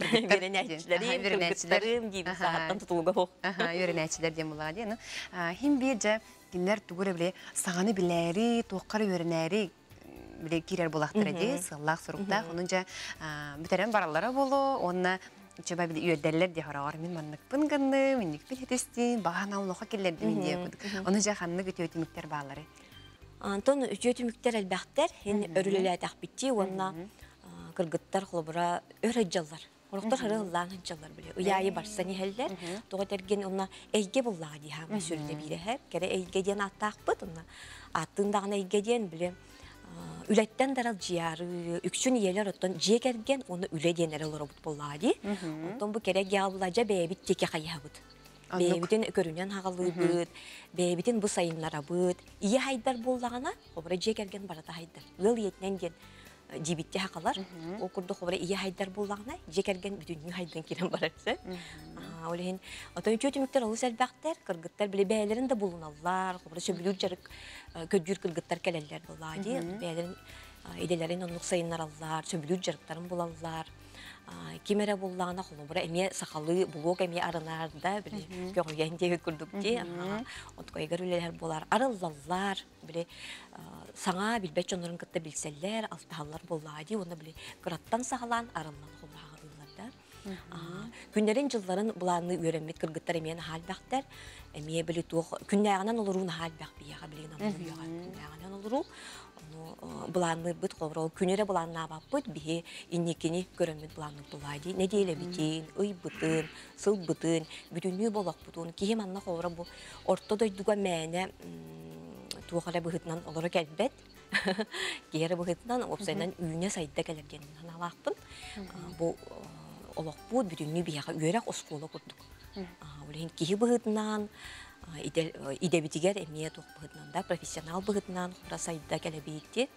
Өренәтчілерім дейбі сағаттан тұтылуға хоқ. Өренәтчілер дем болағыны. Хим бе жа Кинлер тугура биле саганы билери, тоққары өренәри биле кирер болақтыр еді, сыллақ сұрықта. Онынша бүтерен баралары болу, онына чаба биле үйеддерлер де қарағар. Мен маннықпын ғынны, меннікпін хетестін, бағана олуға келерді мен де көдік. Онынша қанны көте өтіміктер бағалары. Антон өте өтіміктер әлбәқтер, өрілелі әтәқ бітті, онына кыргыттар қолыбыра өр әджалар. Орықтар харыллан ханчалар біле. Уяйы барсан ехелдер. Тоға терген онна әйге боллаға дейхам сүрді бейді әп. Кәрі әйге ден аттақ бұд. Аттыңдағына әйге ден біле. Үләттен дарал жияры, үксін елер оттан жек әрген, оны үле денер олар бұд боллаға дей. Оттан бұл кәрі геалылажа бәйбіт теке қайя бұд. Бәйбітін көрінен хағалы бұд. Бәйбітін бұл сайынлара бұд. Ие хайдар боллағана, обыра жек әрген барата хайдар. Өл етінен ген. Дибитте хақалар, ол күрді қобыра ие хайдар болағына, жекерген бүтінні хайдан керен барарсы. Олеген, отын көтіміктер олыс әлбәқтер, кыргыттар біле бәйлерін де болуын аллар, қобыра сөбілер жарық көдгір кыргыттар кәлелер болады. Бәйлерін иделерін онлық сайынлар аллар, сөбілер жарықтарын болалар. Кемері болағына қолыбыра әме сақалы блог әме арынарда біле көңілген дегі күрдікте. Отқойгар өлелер болар, арылалар, біле саңа білбәт жонларын кітті білселер, алтағалар болады, оны біле қыраттан сағалан арылан қолыға ғыларда. Күндерін жылларын бұланы өремет кіргіттар әмейін халбәқтер, әме біле туық, күннәғынан олыруын халбәқ бияға білеген амылуяға күннәғынан олыру. Бұланы бұд қолыр, күнері бұланы абап бұд, бейе иннекені көрімет бұланы бұлайды. Неделі бітен, ұй бұтын, сыл бұтын, бүтінні болақ бұтын. Кейім анна қолыр бұл ортодай дуға мәне туғара бұғытынан олары кәлбет. Кейері бұғытынан опсайынан үйіне сайда кәлергенін алақпын. Бұл олақ бұд бүтінні бияға үйерек осқолы құрдық. Кейі бұғытынан идебитигер эмие тук быгытнанда профессионал быгытнан хурасайда келебейти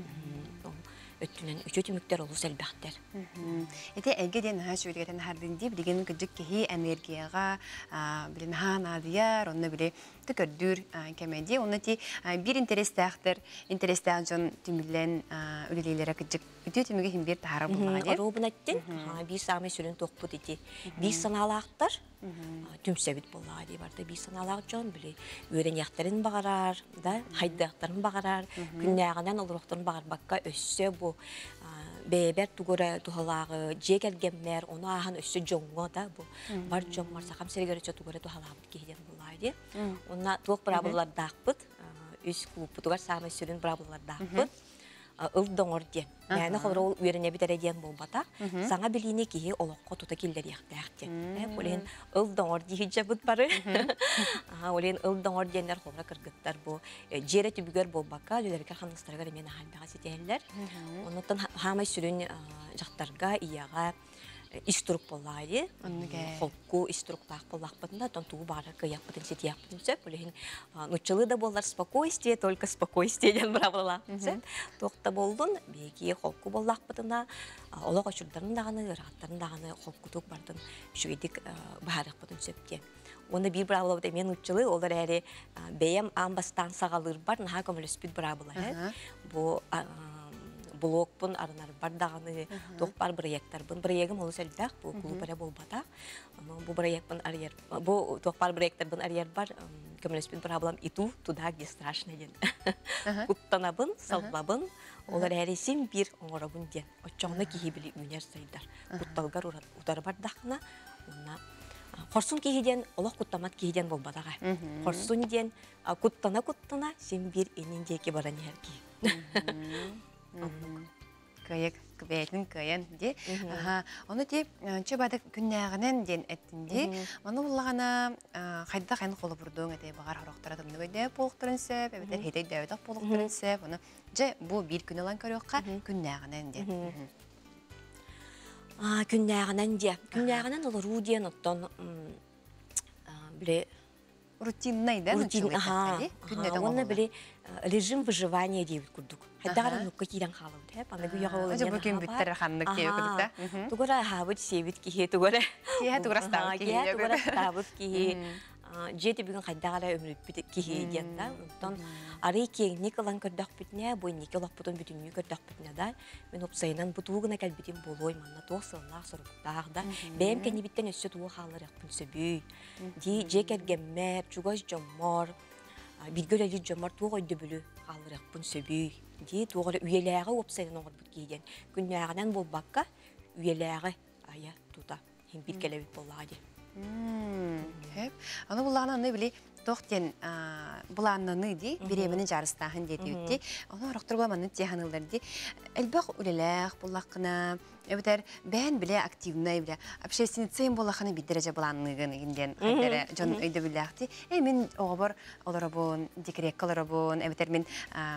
өттүнөн үчөтүмүктер олус элбактер. Эте эгеден ха шүргетен хардынди билген күдүк кеһи энергияга билен ханадыяр, онны биле Тükürdür kemedi. Onu ti bir interestağdır jon tümüllen ülelilere kıcık. Ütü tümüge him bir tahara bulmadı. Arabın ettin. Bir sami sürün toqput iti. Bir sanalaqtar. Tümsebit bolladı barda bir sanalaq jon bile. Öğreneklerin bağarar da haydaqların bağarar. Günnäğinden oluraqtарын bağar bakka össe bu. Beber tugora tuhalağı jekel gemmer onu ahan össe jongo da bu. Bar jon varsa ham sergere tugora tuhalağı kehden bolladı. Ona toq brabular daqpıt. Üs klubu tugar sami sürün brabular daqpıt. Ылдоңор ден. Яны холор ол үйрене битере ден болбата. Саңа билине кихи олоққа тута килдер яқтақ ден. Олен ылдоңор дихи жабыт бары. Олен ылдоңор денлер холора кыргыттар бу. Жере түбүгөр болбакка, лөлерге ханыстарга мен халбага сетелер. Онуттан хамай сүрүн жактарга ияга иструк боллайды. Холку иструктак боллакпытында тон туу бары кыяппытын сетияппытын сөп. Олен нучылы да боллар спокойствие, только спокойствие ден бравала. Тоқта болдун, беки холку боллакпытына, олоқ очурдарын дағаны, ыраттарын дағаны холкутук бардын шуйдик баарықпытын сөпке. Оны бир бравала бөте мен нучылы, олар әрі бейем амбастан сағалыр бар, наға көміліспіт бравала. Бу блокпун арынар бардаганы тоқпар проекттарбын. Проектым олы сәлбәк, бу клубара болбата. Бу проектпын арьер, бу тоқпар проекттарбын арьер бар, көмелеспин проблем иту туда где страшно ден. Куттанабын, саллабын, олар әресин бир оңорабын ден. Очоңна кихибили үнер сайдар. Кутталгар утар бардакына, онна Хорсун кихиден, олох куттамат кихиден болбатага. Хорсун ден, куттана сен бир энин деки баран ерки. Каяк кбетин каян ди. Оны ти чөбадык күннәгенен ден әттинди. Маны буллагана хайда кайын колы бурдуң әтә багар хорактара дымны бәдә полктырын сөп, әбетер хәтәй дәвәдә полктырын сөп. Оны же бу бир күнәлән көрөккә күннәгенен ди. Күннәгенен ди. Күннәгенен ул рудиен оттон биле рутинный, да? Оны биле режим выживания дейбит курдук. Хайдагара нукка кирен халып деп, аны гүйөгө Ажа бүкүн биттер ханнык кеп курдук. Тугара хабыт себит кихе тугара. Кихе тугара стабыт кихе. Тугара стабыт кихе. Жети бүгүн хайдагара өмүрүп бит кихе ден да. Онтон ары кеңник алан көрдөк битне, бу нике лаппутун бүтүнү көрдөк битне да. Мен опсайнан бутуугуна келбитим болой манна тоосыллах соруктаах да. Бем кени биттен өссө туу халырык бүнсөбүй. Ди жекергеммер, чугаш жоммор. Билгөлөли жоммор туу койду бүлү халырык бүнсөбүй. Ди тугара үйеләгә опсайнан оңор бит кийден. Күннәгенен болбакка үйеләгә ая тута. Хим билгелебит боллагы. Хеп. Аны буллаган аны били тоқтен буланны ди, биремени жарыстаһын деди үтти. Аны рактырга маны теханылар ди. Элбак үлеләк буллакына Эбетер бән биле активный биле общественный цен булаханы бидереже буланныгын инден хәдәре жон өйдө биләхти. Мен огыбар оларабын, декреккаларабын, эбетер мен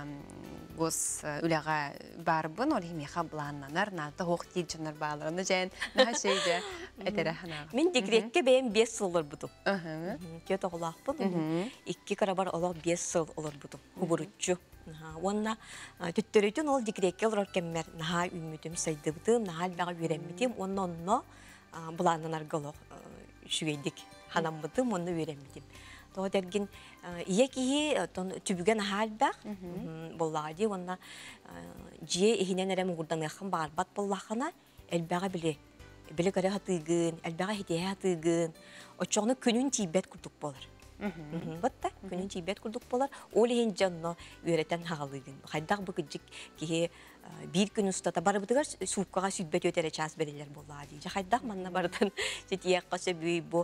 гос үләгә барбын, ул химия буланнар, ната хокти жоннар баларны жен, на шейде этере хана. Мен декрекке бән 5 сыллар буту. Кет оглакпын. 2 карабар олар 5 сыл олар буту. Хубуручу. Онна төттөрөйтүн ол декрекке олар кеммер наха үмүтүм сайдыбытым, наха бага үйренмитим, онно буланнар голок шүгейдик ханамбытым, онно үйренмитим. Тоо дерген ияки түбүген халбак боллагы, онна жие ихинен эрем гурдан яхын барбат боллахана элбага биле көрө хатыгын, элбага хитее хатыгын, очоғны күнүн тийбет курдук болар. Батта күнүн тийбет курдук болар. Ол ен жанно үйрөтен хагалыгын. Хайдак бу кыжык кихи бир күн устата барыбытыгар сууккага сүйтбет өтере час берилер боллады. Хайдак манна бардын жетиякка сөбүй бу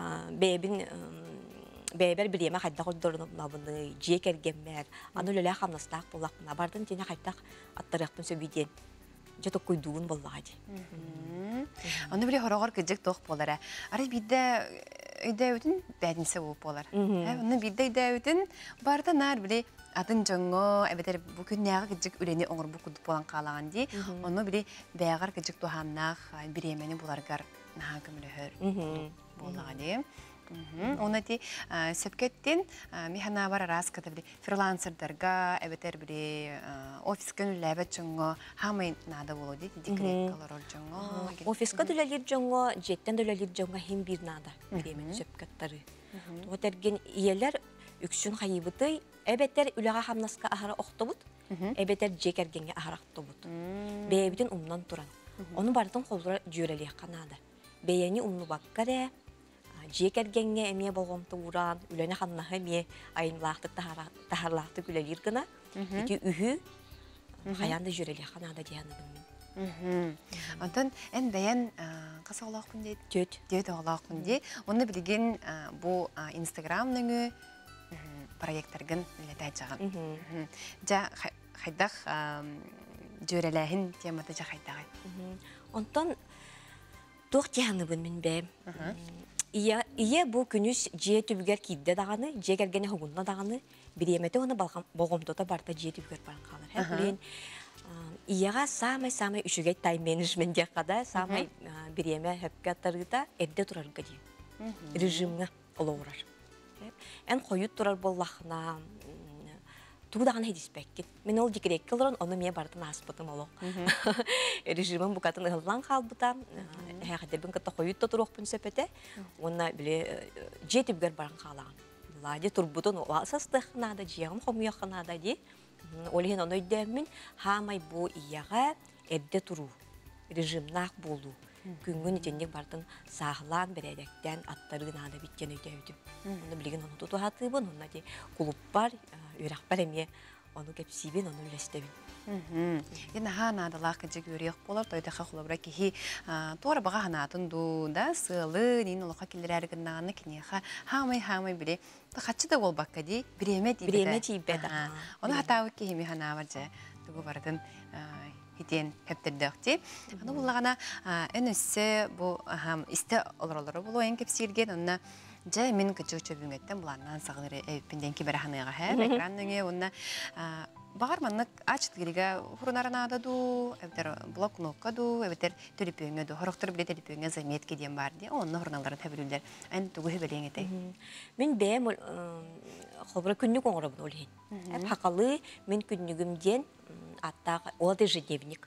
бебер билеме хайдак олдорунабыны жекергеммер. Аны лөлө хамнастак боллакына бардын тене хайдак аттаракпын сөбүйден. Жоток койдугун боллады. Аны биле хорогор кыжык тох болара. Ары бидде өйдәүтін бәдінсі болып болар. Оны бидді өйдәүтін барда нар біле атын жоңго, әбетер бүкін нәғы кіжік үлені оңыр бұқыдып болан қалаған дей. Оны біле бәғар кіжік тухамнақ біремені бұларғар наға көмілі хөр болаға дей. Оны де сөпкеттен механа бар арас кіді біле фрилансердарға, әбетер біле офиске үләбет жоңго хамай нада болу дейді, декрет қалар ол жоңго. Офиска дүләлер жоңго, жеттен дүләлер жоңго хем бир нада біремен сөпкеттары. Отерген иелер үксүн хайыбыты эбеттер үлага хамнаска ахара охтобут, эбеттер жекергенге ахарактобут. Бэбитин умнан туран. Onu бардын холдура жөрелек канада. Бэйени умну баккаре, жекергенге эмие болгом туран, үлөне ханнаха эмие айынлаакты тахарлаакты күлелир гына. Ити үһү хаянда жөрелек канада дияны билмин. Онтон эн бәян каса олақпын дейді? Төт. Төт олақпын дейді. Оны білген бұл Инстаграмның проекттаргын үлетай жағын. Жа қайдақ жөреләхін тематы жа қайдағай. Онтон тоқ тияны білмін бәм. Ие бұл күнүс жие түбігер кейді дағаны, жие кергені хугунна дағаны, біреметі оны болғымдота барда жие түбігер баран қалар. Ияға самай-самай үшіге тайм-менеджмент дияқада, самай біреме хөпке аттарыда әдде тұрарға дейін. Режимға олы орар. Ән қойыт тұрар боллақына, туғдаған хедиспәккет. Мен ол декерек кілдірін, оны мен бардын аспытым олық. Режимін бұқатын ұғылан қалбыта, әқадербін кітті қойытта тұрықпын сөпеті, оны біле жетіпгер баран қалаған. Ладе тұрбұтын оласастықынада, жиғым қомияқынада де, олеген оны өйдәмін, хамай бұ ияға әбде тұру, режимнақ болу. Күнгін етендек бардың сағылан бәрәдәктен аттарығын ада біткен өйдәуді. Оны білген оны тұту хатыбын, оны де құлып бар, үйрақ бар әме, оны кәпсейбен, оны үлестәбін. Енді ханадалақ кәжік өрек болар, тойдақа құлабыра кехи туара баға ханатын да, сылы, нейін олыққа келдер әргіннағаны кенеға хамай біле. Қачы да ол баққа дей, біреме дейбеді. Оны хатауы кехеме хана бар жа, түгі бардың хитен хептердіқте. Аны бұлағана ән өсі істі олар-олары болу ән кепселген, онына жа мен күтші чөбіңеттен бұланнан сағыныры әйіппенден кебері ханайға әр, экранның онына бағарманлық ачытлыға хұрынарына ададу, әбітер блок кнопка ду, әбітер төліпөңі ду, хорықтыр біле төліпөңі заметке дем бар де, онына хұрыналарын тәбірілдер. Ән тұғы хөбелең етай. Мен бәйім қолбыра күннік оңырабын олейін. Хақалы мен күннігімден аттағы олады ежедневник.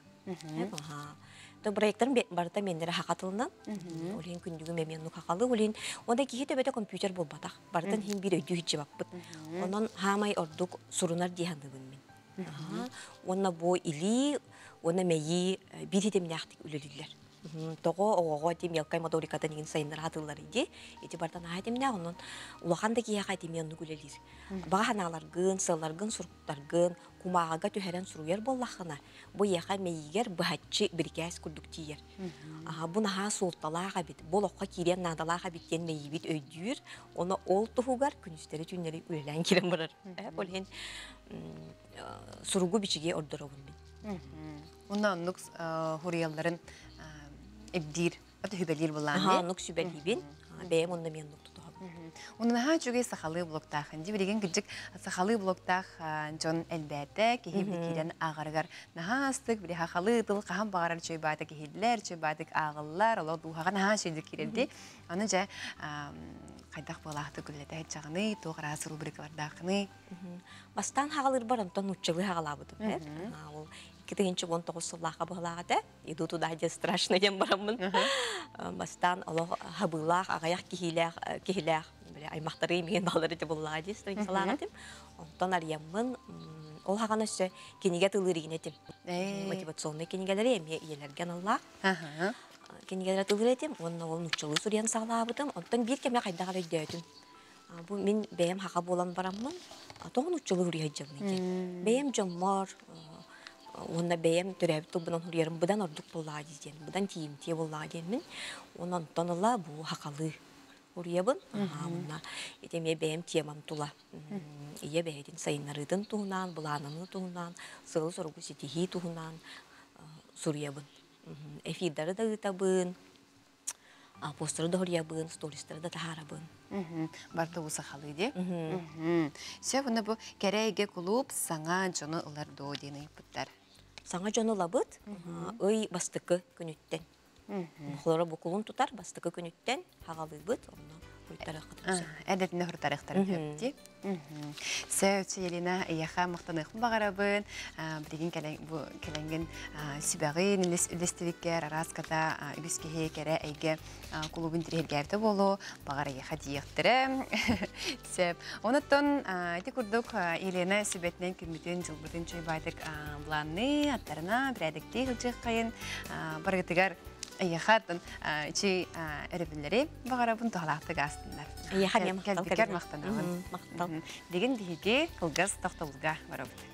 Проекттарын барыта мендері хақатылынан, олейін күндігім әменну хақалы, олейін, онда кейі төбеті компьютер бол батақ, барытын хин бір өйді үйтші бақпыт. Онын хамай ордық сұрынар дейхандығын мен. Онна бо или, онна мәйі бір етемін ақтық үлілілер. Тоғы оғаға дем елкай моторикада неген сайындар атылар еді, еті бартан ағадеміне онын ұлақанда кейі ағадемі онны күлелер. Бағаналарғын, сыларғын, сұрықтарғын, кумағаға төхерен сұруер боллақына. Бұл еға мәйігер бұхатчы біркәс күрдіктейер. Бұны ға солталаға бет, бұл оққа керен надалаға беттен мәйі бет өйдүйір, оны ол тұхуғар күністері түнері өлілән керен барар. Олген сұруғы бічіге ордыр оғын бет. Онна оннық хұрияларын эбдир, аты хүбелир булан. Нук сүбелибин, бәйім онда мен нук тұтуғам. Onun ha çünkü sahalı blokta, şimdi bir gün küçük sahalı blokta John elbette ki hep birden ağırgar. Naha astık bir hahalı dıl kaham bağırar çöybağda ki hidler çöybağda ağıllar Allah duha naha şeydi kireldi. Onunca kaydak bağlahtı güllete hiç çağını tuğra asıl bir kardakını. Bastan hagalır barım ton uççalı hagalabıdım. Кетегенче 19 сыллаға бұғылағады. Иду туда де страшно дем барамын. Бастан олық хабылақ, ағаяқ кехилақ, аймақтары емеген балары де бұғылағы де строен салағадым. Онтан арьямын, ол хаған өсі кенеге тылыр еген етім. Мотивационный кенегелері еме елерген Аллах. Кенегелері тылыр етім, оның олын ұчылы сүрен сағылабыдым. Онтан бір кеме қайдағар өйді өтім. Мен бәйім хаға болан барамын, тоғын ұчылы үрі өйдім. Бәйім жоммар, Онна бәйім түрәбі тұлбынан ұлерім бұдан ордық болаға дейден, бұдан тиімте болаға деймін. Онан тоныла бұл хақалы ұребін. Онна етеме бәйім темам тұла. Ие бәйден сайынарыдың тұғынан, бұлананы тұғынан, сылы сұрғы сетихи тұғынан сұребін. Эфирдары да ұтабын, постары да ұребін, стористары да тахарабын. Барды осы хақалы де. Сөй бұны бұл кәрәйге құлып саңа жоны ұлар доу дейін ұйпыттар. Саңа жоны лабыт, өй бастықы күніттен. Құлары бұл құлын тұтар, бастықы күніттен хағалы бұд, Әдетінде хұртарықтарын төпті. Сөйтсе Елена Ияха мақтанықпын бағарабын, білеген кәләнген сүбәғын үлестівіккер, араската үгіскеге кәрі әйге клубын тірелгерді болу, бағара Ияха дейектірі. Оныттон әйті күрдік Елена сүбәтінен күмітін жылбытын чөй байдық бұланы, аттарына бірәдікті ғылжық қайын барғытығар Ияхатын чи өрөбүллери багарабын тоғалақты гастындар. Ияхан я Кәлбікер мақтанауын. Мақтал. Деген бейге қылғыз тоқталуға барабын.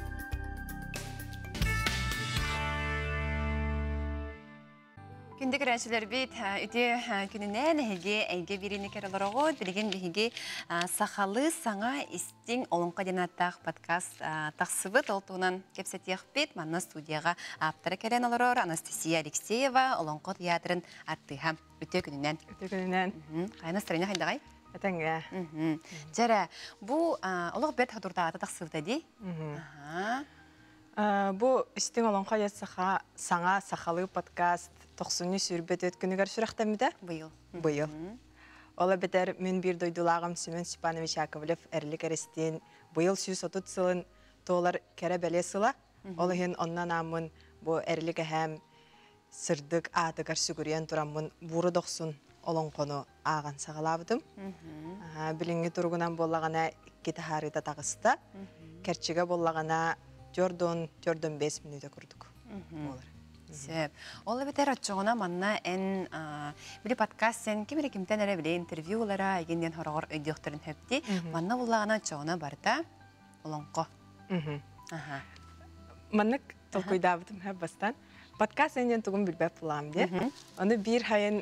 Күндік рәшілер бейт, үте күнінен әйге берені кәрілеріғо, білген бейге сақалы саңа істің олыңға денаттақ подкаст тақсыбыт олтуынан кепсетеқ бейт, манна студияға аптары кәрен олырыр Анастасия Алексеева олыңға театрын аттыға үте күнінен. Үте күнінен. Қайна сұрайна қайдағай? Әтәңге. Жәрі, бұл олық бәт ғадурдағаты тақсыбыта дей? Бұл істің олыңға етсіға саңа сақалы подкаст тоқсыны сүрбет өткінігер сүрақтамыда? Бұйыл. Бұйыл. Ола бетер мен бір дойдулағым Семен Степанович Яковлев әрлік әрестен бұйыл сүйіс отут сылын тоғылар кәрі бәле сыла. Ола хен оннан амын бұл әрлік әхәм сырдық атығар сүгірен тұрамын бұры доқсын олың қону аған сағалабыдым. Білінгі тұрғынан болағана кеті харыда тағыста. Кәрчіге болағана 4-5 минута күрдік. Сөп. Ол бетер отчоғына манна ән білі подкастен кемері кемтен әрі білі интервьюлара егенден хорағыр өйдіқтірін хөпті. Манна болағына отчоғына барда олонқо. Маннық толкойдабытым хөп бастан. Подкаст әнден тұғын білбәп бұлам де. Оны бір хайын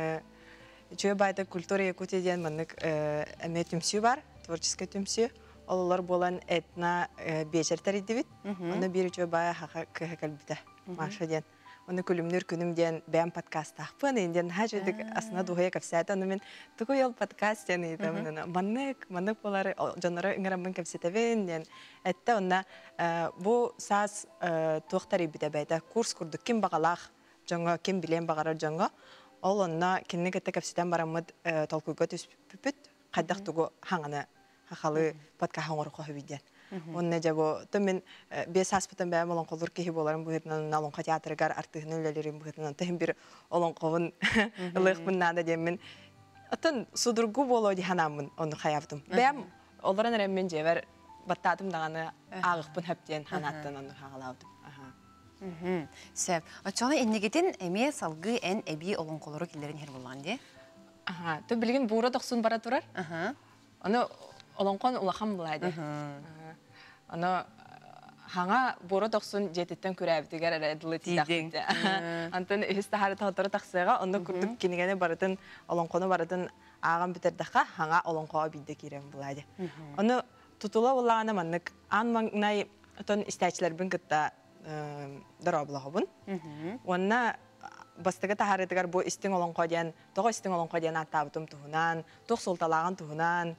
жөй байды культура Якутиядан маннық әме түмсі бар, творческая түмсі. Олар болан этна бежертер едібіт. Оны бір жөй бая хақа кәкәлбіті. Маша ден. Оны күлімнер күнімден бәм подкаст тақпын. Енден хажыдық асына дұғыя кәпсәді. Оны мен тұғы ел подкаст ден едім. Маннық болары жанары үңірамын кәпсетевен ден. Әтті онна бұл саз тұқтар ебіде бәйді. Курс күрдік кем бағалақ жаңа, кем білен бағарар жаңа. Ол онна кенні кәтті кәпсетен барамыд толкуға түс бүпіт. Қайдақ тұғы хаңаны хақалы подкаст оңырыққа хөбейден. Онна жабо төмен бес аспытын бәм олон қолыр кейі боларын бұғырынан алонға театрығар артығын өлелерін бұғырынан тәхін бір олон қолын ұлықпын нада демін. Отын судыргу болу диханамын оны қаяптым. Бәм оларын әріммен жевер баттатым дағаны ағықпын хөптен ханаттын оны қағалаудым. Сөп. Отчоғына әннегетін әме салғы ән әбі олон қолыры келерін хер болған де? Төп білген бұғыры доқсын бара тұрар. Оны олонқон улахан бұлайды. Оны хаңа бұры тоқсын жететтен көрәбітігер әрәділі тидақпыды. Антын үхісті хары тағытыры тақсыға, оны күрдік кенігені барытын, олонқоны барытын ағын бітердіға хаңа олонқоға бейді керем бұлайды. Оны тұтыла олағаны маннық, ан маңнай ұтын істәчілербін күтті дұрабылығы бұн. Онына бастығы тағарытығар бұл істің олонқо дейін, тоғы істің олонқо дейін аттабытым тұғынан, тоқ солталаған тұғынан,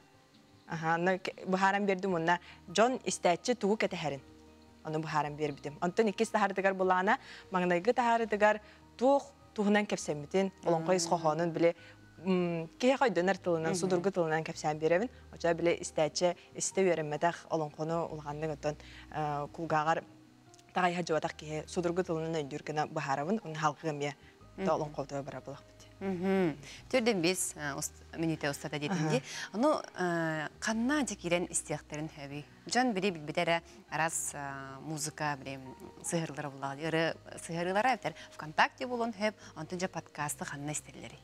бұхарам бердім онна жон істәтші туғы кәтәхәрін. Оны бұхарам бербідім. Онтын икес тахарытығар болағына, маңнайғы тахарытығар туғынан кәпсәмітін, олонқой ісқоғанын біле кейі қойдынар тылынан, судырғы тылынан кәпсәм беревін. Оча біле істәтші істі өріммәдәқ олонқоны олғанның өттін күлғағар тағайға жуатақ кейі судырғы тылынан өндіргіні бұхарабын, оны халқығым олонқовды бара бұлақ біті. Түрден біз минуте ұстата детінде. Оны қанна жекерен істияқтарын хөбі. Жан біле білбедері арас музыка сығырлары бұлағы. Үрі сығырлары әптер ВКонтакте болуын хөб, онтын жа подкасты қанна істерлері.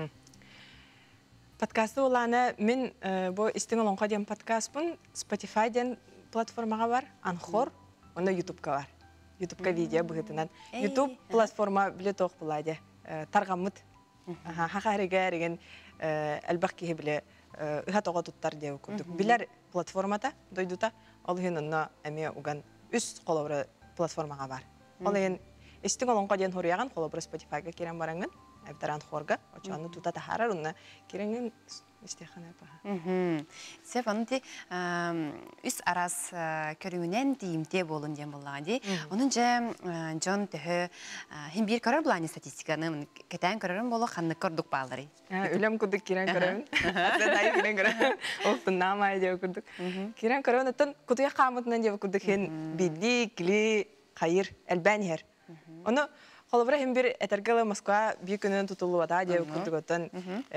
Подкасты оланы мен бұл істің олонға ден подкаст бұн Spotify ден платформаға бар, Анхор, оны YouTube-ка бар. YouTube-ка видео бұғытынан. YouTube платформа біле тоқ бұлайды. Тарғамыт. Хақарыға әреген әлбақ кейі біле үхат оға тұттар деу күрдік. Білер платформата дойдута, ол ең ұнна әме ұған үс қолабыры платформаға бар. Ол ең істің олонға ден хорияған қолабыры Spotify-ға керен бараңын, әбдер Анхорға, очуаны тұта тахарар, ұнна керенген истехан апа. Сеп анты үс арас көрүнен тиимте болун дем боллага ди. Onun же жон төһө хим бир көрөр буланы статистиканы кетен көрөрүн боло ханны көрдүк баалары. Үлем күрдүк кирен көрөм. Дай кирен көрөм. Олтун намай деп күрдүк. Кирен көрөм атын кутуя камытынан деп күрдүк хен бидди кли кайыр элбәнер. Оны холобра хим бир этергеле Москва бир күнөн тутулуу ата деп күрдүк атын.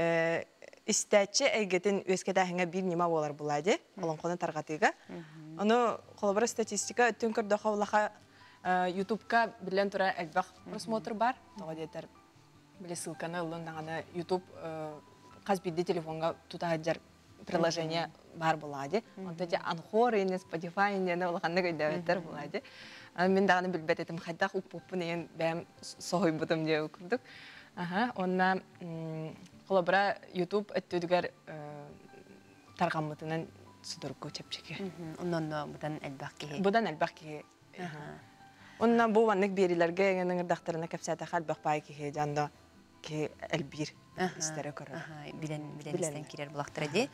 Истәче әйгетен өскәдә хәңә бир нима булар булады. Олонконы таргатыга. Аны холобра статистика өттөн көрдө хавлаха YouTube-ка билен тура әлбәх просмотр бар. Тога детер биле ссылканы аны YouTube каз бидде телефонга тутаҗар приложение бар булады. Онда же Anchor, Spotify инде улганны көйдәветтер булады. Мен дагы билбет этим хайдак уппупны ен бәм сой бутым дип күрдүк. Онна холобра YouTube өттүдүгөр таргамытынан судургу чепчеке. Оннан будан әлбәкки. Будан әлбәкки. Онна бу ваннык берилерге генең дактарына кепсәтә хәлбәк бай ки жанда ки әлбир истәре көрөр. Билен кирер булактыр ди.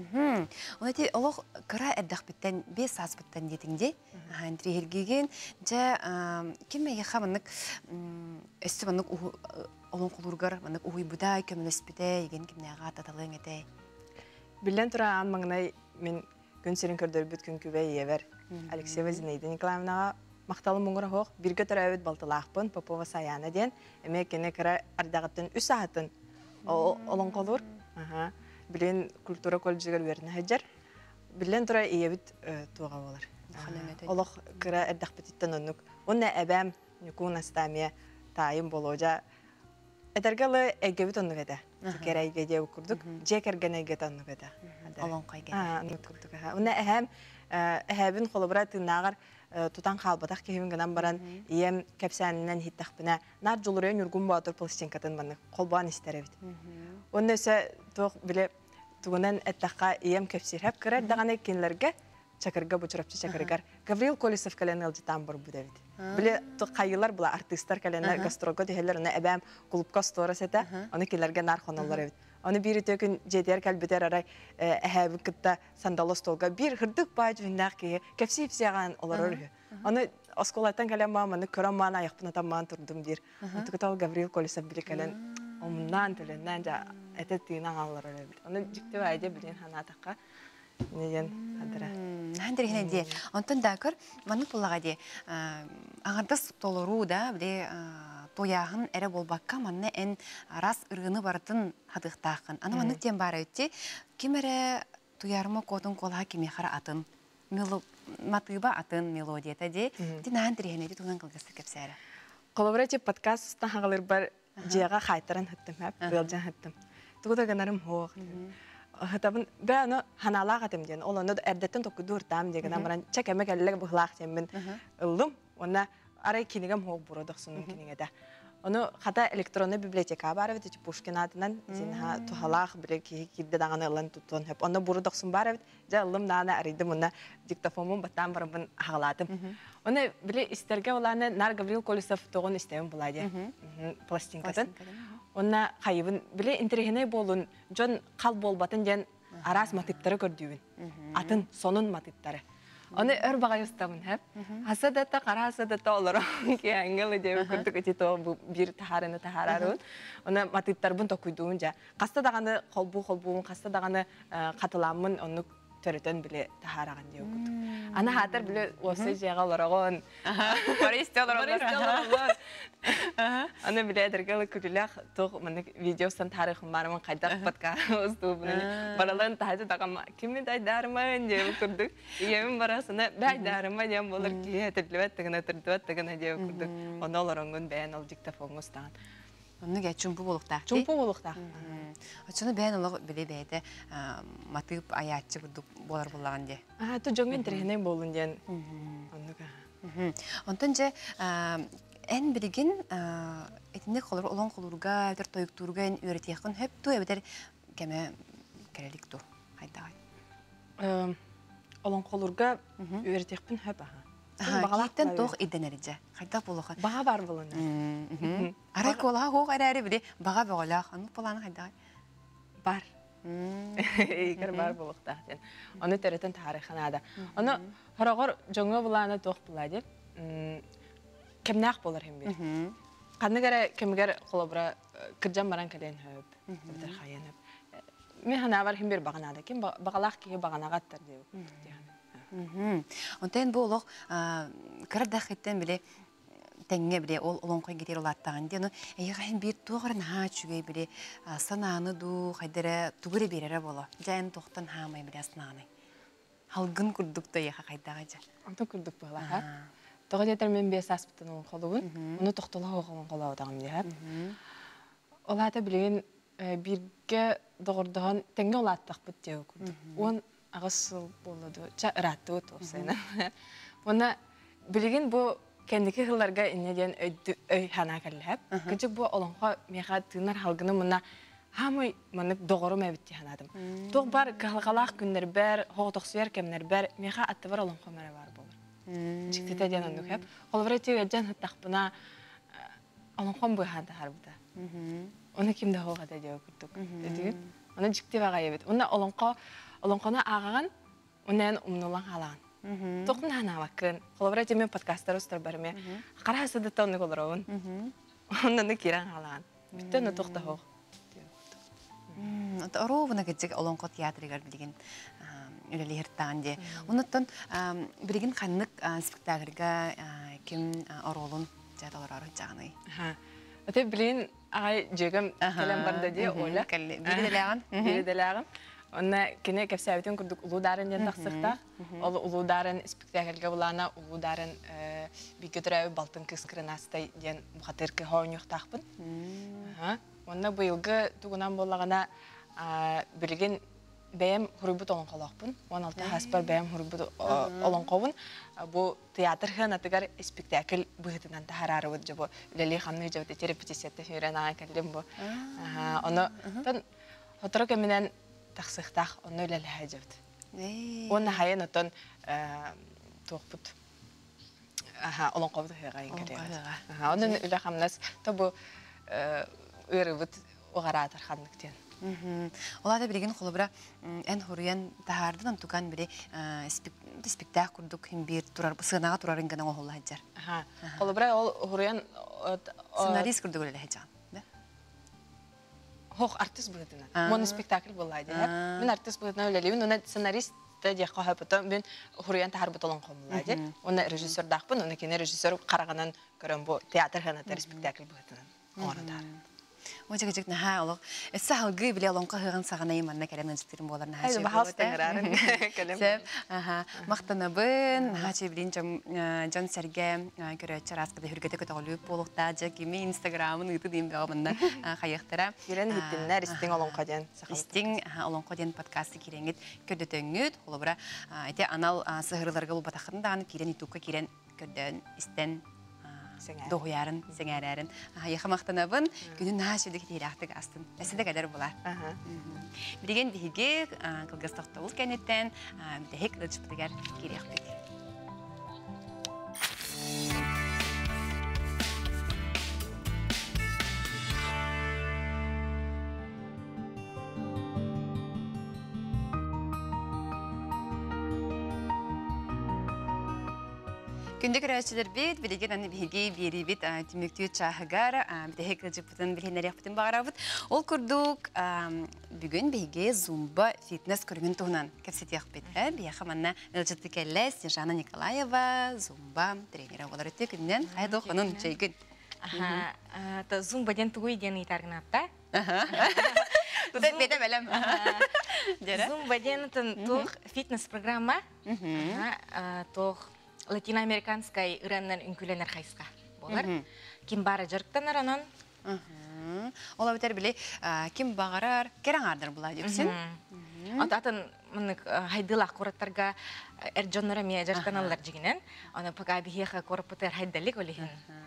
Оны ти олог кара әддәк биттен 5 сас биттен дитиңде. Андри Хелгеген же кимге хабыннык өстүбаннык олон кулургар мынык уй будай көмөлөспүдө еген кимнега таталың эте. Билен тура анмаңнай мен күнсерин көрдөр бүт күн күбей евер. Алексеева Зинаида Николаевнага макталы муңгура хок бирге төрөбүт балтылаакпын Попова Саяна ден эме кене кара ардагыттын 3 саатын олон колур. Билен культура колледжигер берне хаҗар. Билен тура иебит туга болар. Олох кара ардагыттын оннук. Онна әбәм никуна стамия тайым боломжа Этергеле эгебит оннугада. Керайге деп курдук. Жекергенеге тоннугада. Олон кайга. Курдук. Уна эһәбин холобра тынагар тутан халбатак кемин гынан баран ием кепсәннән хиттахбына нар жулурен юргун батыр пластинкатын маны колбан истеребит. Оннесе тох биле тугунан эттакка ием кепсирәп керәр даганы кинләргә чакырга бучрапчы чакыргар. Гаврил Колесов каленел житан бар бу Давид. Биле то кайылар була артисттар календар гастролга дихелләрне әбәм клубка сторас әтә, аны киләргә нар хоноллар бит. Аны бири төкүн жетер калбетер арай әһәбин кытта сандалы столга бир хырдык бай жүндәк ки кепсип сяган олар. Аны осколаттан калам маманы көрәман аяқпына таман турдым дир. Антыкытал Гаврил Колесов биле кален омнан теленнән жа әтә тыйнан алар бит. Аны җиктә айда билен ханатакка Неген хадыра. Хандыр генә ди. Антон дакыр, маны булага ди. Аңардас толору да, биле тоягын эре болбакка манны эн рас ыргыны бартын хадыктакын. Аны маны тем бар өтти. Кимере туярмы котун колга киме хара атын. Матыба атын мелодията ди. Ди хандыр генә ди туган кылгысы кепсәре. Коллаборатив подкаст тахалыр бар жега хайтаран хаттым хап, белжан хаттым. Тугда ганарым хог. Хатабын бәне ханалага темден. Оланы эрдеттен токудур там деген амран чакеме келлеге бухлак теммен. Ылдым. Онна арай кинегем хог бурадык сунун кинегеде. Оны хата электронный библиотека бар бит Пушкин атынан зинха тухалах билеки кидде даганы алан тутун хеп. Онда бурадык сун бар бит. Жа ылдым нана арыйдым онна диктофонун баттан барыбын хагалатым. Оны биле истерге оланы Нар Гаврил Колесов тогон истем булайды. Пластинкадан. Онна хайыбын биле интерегене болун жон кал болбатын ден арас матыптары көрдүбүн. Атын сонун матыптары. Оны өр багай устабын хеп. Асадата карасадата олар ки ангел деп көрдүк этито бир тахарыны тахарарын. Оны матыптарбын токуйдуун жа. Каста даганы колбу каста даганы катыламын оны төрөтөн биле тахараган деп көрдүк. Ана хатыр биле осы жага оларгон. Паристелар. Аны биле дергел күлләх тог мен видеосан тарихым бармын кайда подкаст устубын. Баралан тахты тагам кимне дайдармын деп көрдүк. Ием барасына дайдармын деп болор ки этеплебет тегене төрдөт тегене деп көрдүк. Аны оларгон бәян ал диктофонга стан. Аны чумпу болукта. Чумпу болукта. Ачыны бәян ал биле бәйде матып аятчы болар булган ди. Ту жоң интерегене болун ден. Аннуга. Онтон же эн билигин этинде колор олон колурга бер тоюктурга үйрөтөйкөн хеп ту эбетер кеме керелик ту кайда. Олон колурга үйрөтөйкөн хеп аха. Багалаттан тох иденерже. Кайда болоха. Бага бар болуна. Арай кола хог арай биле бага боголак. Аны планы кайда? Бар. Игер бар болуктахтен. Оны төрөтөн тариханада. Оны хорогор жоңго буланы тох була деп. Кемнак болар хем бир. Каныгара кемгер колобра кыржан баран келен хөп. Битер хаянып. Мен хана бар хем бир баганада. Кем багалак ки баганагаттар деп. Онтен бу олох кырдахыттан биле теңге биле ол олонкой кетер олаттаган ди. Эйгән бир тугырын ха чүгей биле сананы ду хайдара тугыре берере боло. Жайын токтан хамай биле сананы. Халгын курдукта яха кайдага жа. Антон курдук була ха. Тога детер мен бес аспыттан он колубун. Уну токтола хогон колабыдагам ди. Олата билген бирге догордогон теңге олаттак бит деп курдук. Он агысыл болду. Ча ратты тосена. Уна билген бу кендики хылларга инеден өй хана каллап. Кичик бу олонга меха тынар халгыны мына хамы маны догору мебитти ханадым. Тог бар калгалак күннер бер, хоготоксуер кемнер бер, меха аттыбар олонга мере бар болар. Чиктете ден ондук хеп. Колбаратив жан тахпына олонга бу хада харбыта. Оны кимде хога да деп күттүк. Дедиген. Оны жикте бага ебет. Оны олонганы агаган, онен умнулан халаган. Тоқын хана бакын. Коллаборатив мен подкасттар устар барме. Карасы да тоны колорон. Онны киран халаган. Бүттөн тоқта хог. Оровна кетчек олонко театрыгар билген үлелерттан де. Онуттан билген ханнык спектакльга ким оролун жадалар жаганы. Өтө билген ай жегем келем барды де ойла. Бириделаган. Онна кине кепсәбитен күрдүк улударын ден тақсықта. Ол улударын спектакльга булана улударын бигөтөрөбү балтын кыскырынастай ден бухатыркы хойнук тақпын. Онна быйылгы тугунан боллагана билген бәем хурубут олон қалақпын. 16 хаспар бәем хурубут олон қобын. Бу театр ханатыгар спектакль быгытынан тахарары вот жабо. Лели хамны жабы терапевтисетте фирена калдым бу. Оны тан хоторок менен тақсықтақ оны өлелі әжевді. Оны хайын отын тоқпыт олон қобды ғайын керегі. Оның өлі қамнас табы өрібіт оғаратыр қандықтен. Олада білген қолыбыра ән хұрыян тағардыдан тұған біле спектак күрдік бир сығынаға тұрарын ғана оғылы әджар. Қолыбыра ол хұрыян сценарист күрдік өлелі әджан. Хох артист булдына. Моно спектакль булайды. Мен артист булдына өлелебин, оны сценарист дия кахапта мен хурыян тахарбыт олон комулайды. Оны режиссер дақпын, оны кине режиссер караганан көрөн бу театр ханатар спектакль булдына. Орада. Очек наха олог. Эссе халгы биле олонка хыган саганай манна келен життерин боларна хачы. Айда бахастырарын келем. Сеп, мактанабын, хачы билин жон серге көрөчөр аскада хүргөтө көтөгөлүп болукта же кими инстаграмын ыты дейм багымында хаяктара. Кирен биттиннер истин олонка ден. Истин олонка ден подкасты киреңит көдөтөңүт. Олобра эте анал сыгырларга бул батакындаган кирен итукка кирен көдөн истен доғуярын, сеңәрәрін. Яқымақтанабын, күнін наашылық дейрақтық астын. Әсілі қадар болар. Білген дейге қылғыстық тұғыл кәнеттен, бідәйік ұлжыптығар керек бек. Күндік рәшілер бет, білеген әні бігі бері бет түміктүй чағығар, бідәйік ұлжыптығын білген әрек бұтын бағарабыд. Ол күрдік бүгін бігі зумба фитнес көрген тұғынан кәпсетек бет. Бияқы манна ұлжытты кәлі Снежана Николаева зумба тренері олар өтті күннен. Айдық оның чайгін. Зумба ден тұғый ден итарғын апта. Бұдай беті бәлем. Зумба ден тұғ фитнес программа. Тұғ латиноамериканскай ыраннан үнкүленер хайска болар. Ким бара жарктанар анан. Ола бетер биле ким багарар кераңардар була депсин. Атын мынык хайдылак кораттарга эржоннора мия жарктаналар жигинен. Аны пага бихеха корпутер хайдалик олихин.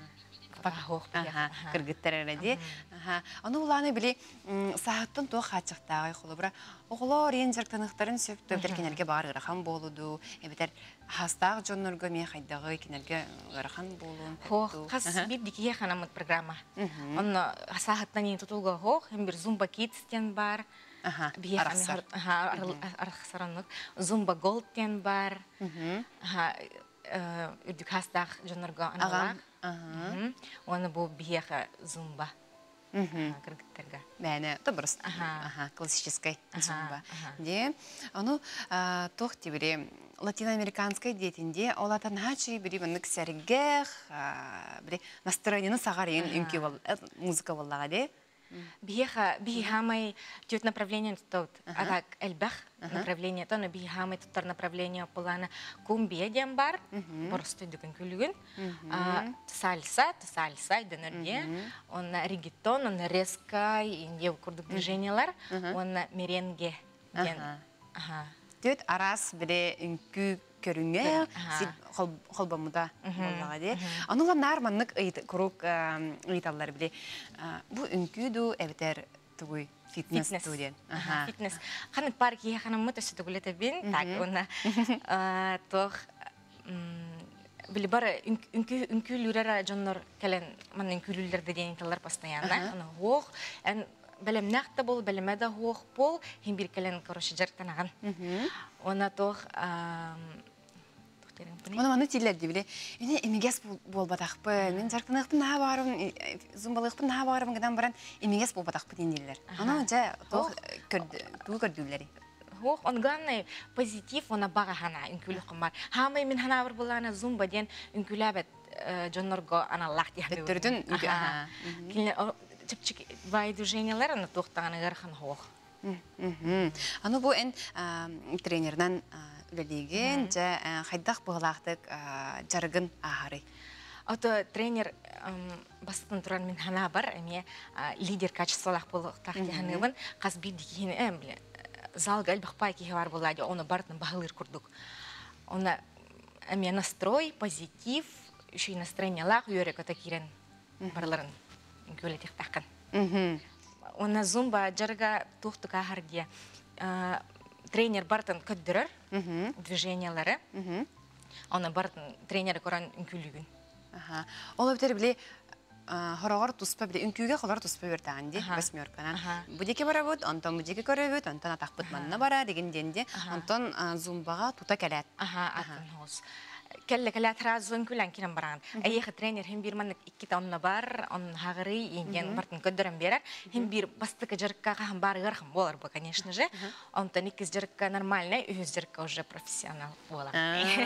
Кыргыттар ради. Аны уланы биле сааттан то хачыктагы холобра. Оглор ен жарктаныктарын сөптөп беркенерге бар ырахан болуду. Эбетер хастаг жоннорго мен хайдагы кинерге ырахан болуун. Хох, хас бир дикие ханамыт программа. Онно сааттан ен тутулга хох, hem bir zumba kids тен бар. Аха, Бие арахсар. арахсаранлык. Зумба голдтен бар. Үрдік хастақ жонорға аналақ. Оны бұл биеға зумба. Кыргыттарға. Мәне, доброс. Классической зумба. Де, ону тоқ тибіре латиноамериканской детінде олатан хачи бири мынык сәргех, бири настроенины сағарин үнкі музыка боллаға де. Бихамай тют направление тут, а так эльбах направление, то на бихамай тут направление полана кумбия дембар, просто идут кулюгин, сальса, денерде, он регетон, он резка, инде курдук движениялар, он меренге ден. Тют арас бири үнкі көрүнгө холбамуда боллага де. Ануга нарманнык курук ыйталлар биле. Бу үнкүдү эбитер тугуй фитнес студент. Фитнес. Ханык парки ханаммы төсү түгүлете бин, так уна тох биле бара үнкүлүрөр жоннор келен, мен үнкүлүлөрдө дениталар постоянно. Аны хох, белем нахта бол, белемеда хох бол, хим бир келен короче жартанаган. Она тох Оны маны тилерди биле. Эне эмегес болбатакпы. Мен жаркыныктын наха барым, зумбалыктын наха барым гынан баран эмегес болбатакпы дендилер. Аны жа тох көрдүлөр. Хох, он главный позитив, он бага хана үнкүлүк кымар. Хамай мен хана бар булана зумба ден үнкүләбет жоннорго аналлах дияны. Беттердин чипчик бай движениялар аны тохтаганы гархан хох. Аны бу эн тренердан үлелеген, жа хайдақ бұғылақтық жарғын ағары. Ото тренер бастын туран мен хана бар, әме лидер качестволақ болықтақ дегенігін, қаз бейді кейіні әмілі. Залға әлбақпай кейі бар болады, оны бартын бағылыр күрдік. Оны әме настрой, позитив, үші настроениялақ үйерек өті керен барларын көлетек таққан. Оны зумба жарға тұқтық ағардия. Тренер бартын көддірір, движениялары. Оны бартын тренер көрін үнкүлігін. Ол өптері біле, хорағар тұспа біле, үнкүге қолар тұспа берді әнде, восьмерканан. Бұдеке бара бұд, онтан бұдеке көрі бұд, онтан атақ бұд манына бара дегенденде, онтан зумбаға тута кәләт. Атын хоз. Кәлі-кәләт разу үнкүлән керен бараған. Әйеқі тренер хем бір манық икки таунна бар, он хағыры енген бартын көддірін берер. Хем бір бастықы жарыққа қағын бары ғырқын болар бұл, конечно же. Онтан иккіз жарыққа нормальный, үйіз жарыққа уже профессионал болар.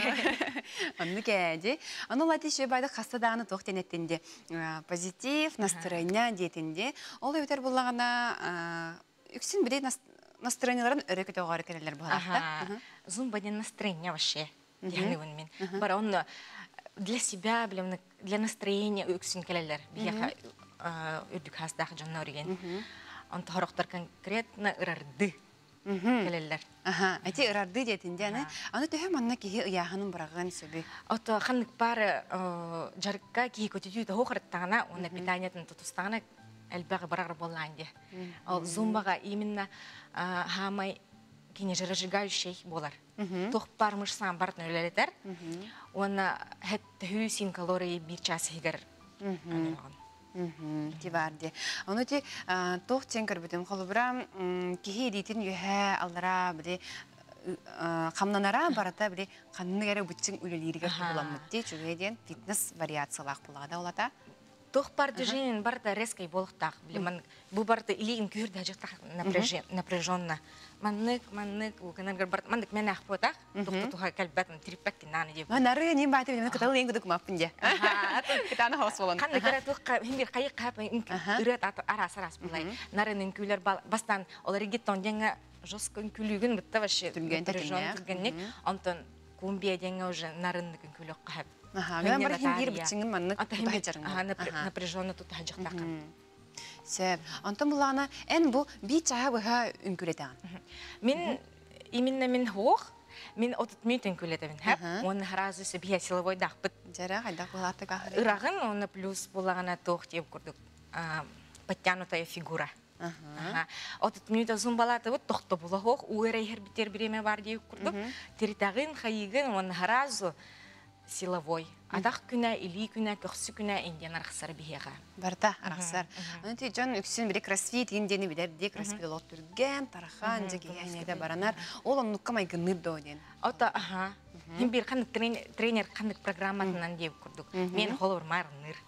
Онны кәді. Оны латиші байды қастадағыны тоқтенеттенде позитив, настроения детінде. Ол өтер болағына үксін бірей настроенияларын өрекеті оғары кәрелер болар. Зумбаден настроения вообще. Бара он для себя, для настроения үксін келелер. Бияқа үрдік хастағы жанна өрген. Он тағырықтар конкретно ұрарды келелер. Әте ұрарды детінде, аны төхе манна кейі ұяғының бұраған сөбі? Ото қанық бары жарыққа кейі көтетуді хоқырттағына, оны питаниятын тұтыстағына әлбәғі барағыр болғанде. Ол зумбаға именно хамай кене жаражигающий болар. Тох пармыш сам бартын өлелетер. Оны хәтті хүйсин калории бір час егер анырған. Тибарде. Оны те тох тенкір бітім қолы бұра кейі дейтін үйе алдыра біле қамнанара барата біле қанны кәрі бүтсің өлелерігер боламыдде жүгеден фитнес вариациялақ болағада олата. Тох бар движениен барта резкой болықтақ. Бұл барта или инкүрді әжіқтақ напряженно. Маннык, уканаргар барта. Мандык мен ақ потақ. Тоқты тұға кәлбәтін триппәкті наны деп. Нары нем бәті білемін күталы ең күдік маппын де. Күтаны хос болын. Қанды кәрі тұққа хембер қайық қапын үрет арас болай. Нарын үнкүлер бастан олар егеттон денге жосқа үнкүлігін бұтта башы. Түргеннек. Онтон кумбия денге уже нарынның үнкүлік қап. Мен бар химбир бітсіңін манны напряженно тут хажықтақын. Сәп. Антон бұлағына, ән бұл бей чаға бұға үнкілетіған? Именно мен хоқ, мен отыт мүйт үнкілетімін. Оны харазусы бия силовой дақпыт. Жара, қайдақ бұлақты қағыры? Үрағын, оны плюс бұлағына тоқ деп күрдік. Подтянутая фигура. Отыт мүйт зумбалаты бұт, тоқты бұла хоқ, уэрай хербитер біреме бар деп күрдік. Теритағын, қайығын, оны харазу силовой. Атақ күнә, или күнә, көксі күнә инден арқсар бігеға. Барта арақсар. Оны жон үксін бірі кроссфит ендені білер, де кроссфит олық түрген, тарахан, жекегенеде баранар. Ол оны нұққамай гыныр дооден. Ота, Мен бір қандық тренер қандық программатынан деп күрдік. Мен қолыр марыныр.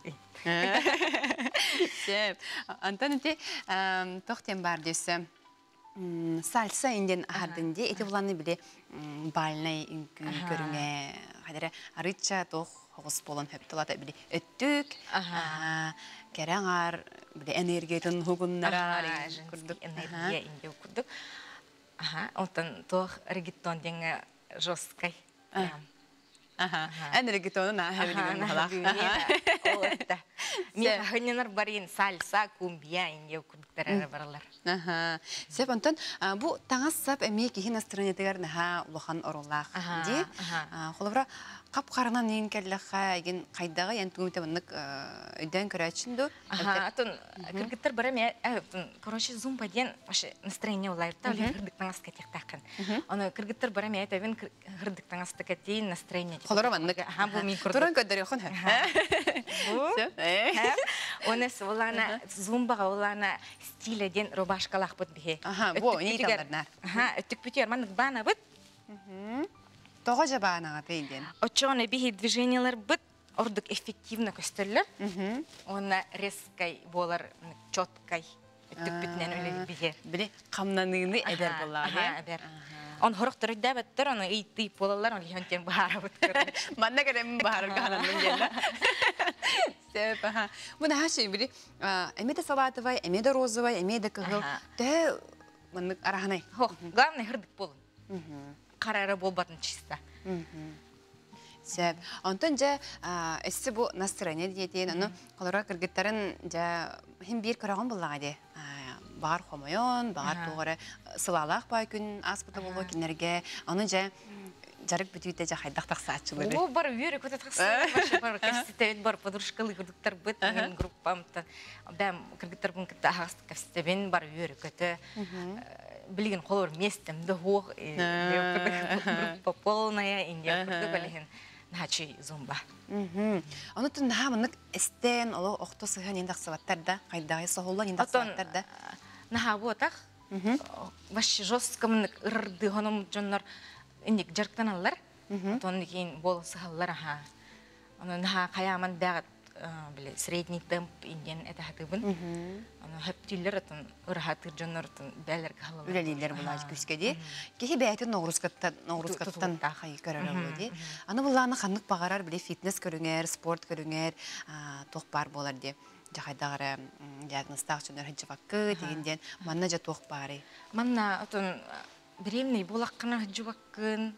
Антон өте тоқтен бар десі. Сальса инден ардынде, эти буланы біле бальнай көріңе, қадары арыча тоқ хоғыз болын хөптілата біле өттік, кәрәңар, біле энергиятын хугуннара күрдік. Энергия инде күрдік. Онтан тоқ регеттон денге жосткай. Энергиятонын әбілген қалақ. Мен хыннар барин сальса, кумбия инде күрдіктер әрі баралар. Сеп, Антон, бұл таңыз сап әме кейін астронетігер наға ұлыған орылақ де. Қолыбыра қап-қарынан ең кәліға еген қайдағы ең түгіміте бұнық өйден көрі әтшінді? Атын, кіргіттер бара мен, короче, зумба ден настроение олайырта, олай кірдіктің асқа тектақын. Оны кіргіттер бара мен әтәвін кірдіктің асқа кәтейін настроение. Қолыра маңнық? Тұрын көддері еқын? Онес олана зумбаға олана стиледен рубашкалақ бұд біге. Бұл, не еталарына? Өттік бүтер, маңнық бана бұд. Тоға жабағанаға тейден? Очоны бігі движениялар бұд, ордық эффективно көстерлер. Оны резкай болар, чоткай. Өттік бүтінен өлі біге. Біле, қамнаныңды әбер болады? Әбер. Он хорықтыр өйді әбеттір, оны үйттейіп болалар, оны лихонтен бағара бұд көрді. Манна кәрем бағарыр қағананның дені. Сеп, Бұны хаши біле, әмеді салатывай, әмеді розывай, әмеді кығыл. Тәу, мұнық арағанай. Главный хырдық болын. Қарары бол батын чиста. Сеп, онтон жа, әсі бұл настроение дейден, оны қолыра кіргіттарын жа, хем бір көрағын болаға де. Бағар қомайон, бағар тоғыры сылалақ бай күн аспыты болу кенерге, оны жа, жарық бүтүйді жа қайдақтақ саатшылары. О, бар үйері көте тақсы, бар кәпсетевен, бар подушкалы күрдіктер бұд, мен группамтан. Бәм кіргіттер бұн кітті ағасты кәпсетевен, бар үйері көте. Білген қолыр местімді хоқ, группа полная, инде күрді білген. Нәчі зумба. Оны түн наға мұнық әстен, олы оқты сұған ендақ сываттарда, қайдағы соғылан ендақ сываттарда. Наға бұатақ, башы жостқа мұнық ұрды ғаным жонлар индек жарықтан алылар, оны кейін болы сұғалылар. Оны наға қаяман бәғат средний темп инден әтәхатыбын. Хөптілер ұрағатыр жонлар бәлер қалылар. Үлелейлер бұлай күскеде. Кехе бәйті ноғырысқаттан қай көрір олуде. Аны бұлағына қанық бағарар біле фитнес көріңер, спорт көріңер, тоқ бар болар де. Жағайдағыры диагностақ жонлар хыджываққы дегенден манна жа тоқ бары. Манна беременный болаққына хыджываққын.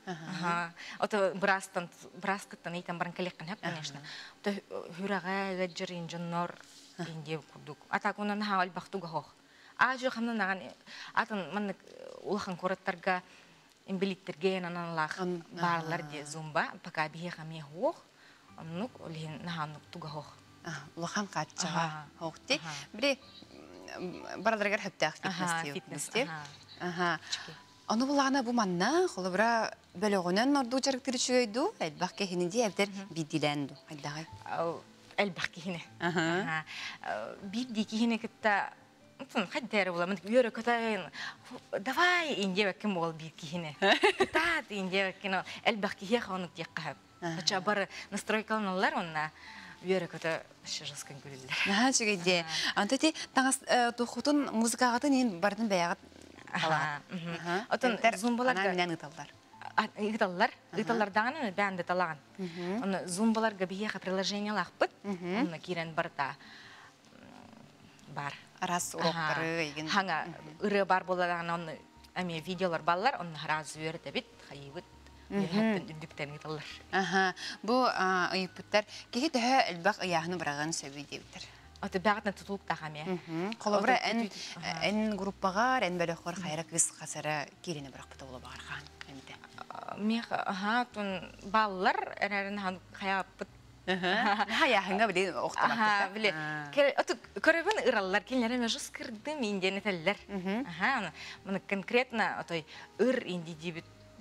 Бұрасқыттан ейтен баран кәлекқін әп, конечно. Хүраға ғаджырын жонлар инде күрдік. Атақ онан наға албақтуға хоқ. Ажы қамдан наған, атын маннық улақан кораттарға имбелиттерге аналақ барлар де зумба, пака бие қаме хоқ, оннық олеген нағанық туға хоқ. Улақан қатчаға хоқ де. Біле, барадырғар хөптәқ фитнесте. Оны бұлағына бұл манна, қолы бұра бөліғынан орду жарықтыры шүйейді, әлбақ кәхінінде әбдер бидиләнді. Айдағай. Әлбақ кейіне. Бирді кейіне күтті, қайдары бола, мүндік үйері көтайын, давай инде бәккім бол бір кейіне. Күтат инде бәккін, әлбақ кейе қауынық дек қағып. Қача бары настройкалыналар, онына үйері көті шырғысқан көрілдер. Чүгейде. Антөте, таңыз тұқытын музыкағатын ең бардың бәяғат алады. Отын зумбаларға... Ана менен ұталдар. Италлардан бәнді талаған. Оны зумбаларға бейеға приложение лақпыт, оны керен барда бар. Арас уроқтары еген. Хаңа ұры бар болараған оны әме видеолар балар, оны раз өрді бит, қайыбыт, өрхәттін үндіктен италлар. Бұл ұйыппыттар, кеге түхі әлбақ ұяғыны біраған сөбей деуттір. Оты бәғітні тұтылық тағаме. Қолыбыра ән группағар, ән бөліқор қайра кыз қасары керені бірақ бұта олы бағарған. Мех, балалар әрәрін қаяппыт. Яғыңа біле оқтамақпыта. Біле, көребін ұралылар, келінеріме жүз кірдім инден етелілер. Мұны конкретно ұр инди дейбіт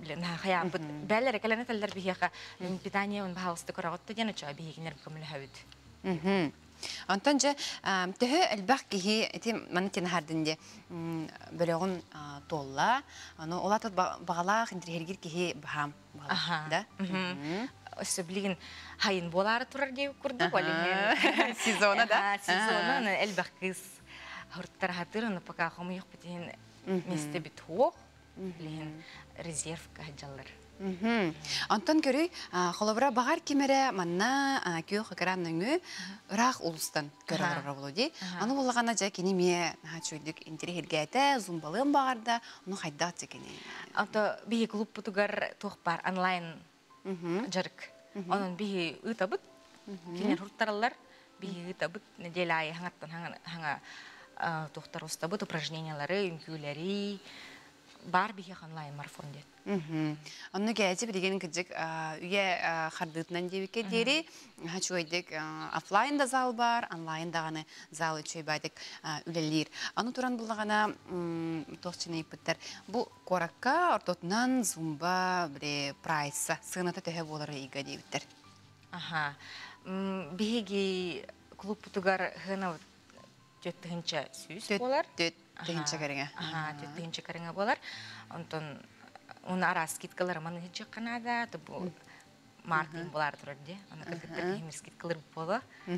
Блин, хая бут бәлләре кәләне телләр бихәка питание он баһалысты корагытты дигән ча бихигенер көмле хәвит. Антон же төһө элбах киһи эти манытин хардынде бөлөгүн толла, аны олатып багалах интерхергир киһи бахам да. Өсөблигин хайын болары турар дип курдук алыгы. Сезона да. Сезона элбах кыз хурттар хатырын пока хомыйык битен месте бит хо. Лин резерв каҗаллар. Антон көрүй, холобра багар кимере манна күйө хакаранныгы рах улустан көрөрөр болуди. Аны боллагана жа кенеме чөйдүк интерхергәтә зумбалым багарда, уну хайдат жекене. Ата бии клуб путугар тохпар онлайн жарык. Анын бии ытабыт. Кинер хурттарлар бии ытабыт неделай хаңаттан хаңа тохтар устабыт упражнениялары, үмкүләри бар бии онлайн марафон дет. Анны гәҗи дигән кичек үе хардытнан дибеке дири, хачуйдык офлайнда зал бар, онлайнда ганы зал үчөй байдык үлелер. Аны туран булгана тохчыны иптер. Бу коракка ортотнан зумба бре прайса сыната төһө болары иге дибиттер. Аха. Биги клуб путугар хына төттүнчө сүз болар. Төттүнчө кереңе. Аха, төттүнчө кереңе болар. Антон он арас скидкалар маны хиче Канада, то бу маркетинг болар турди. Аны кеттер химир скидкалар боло.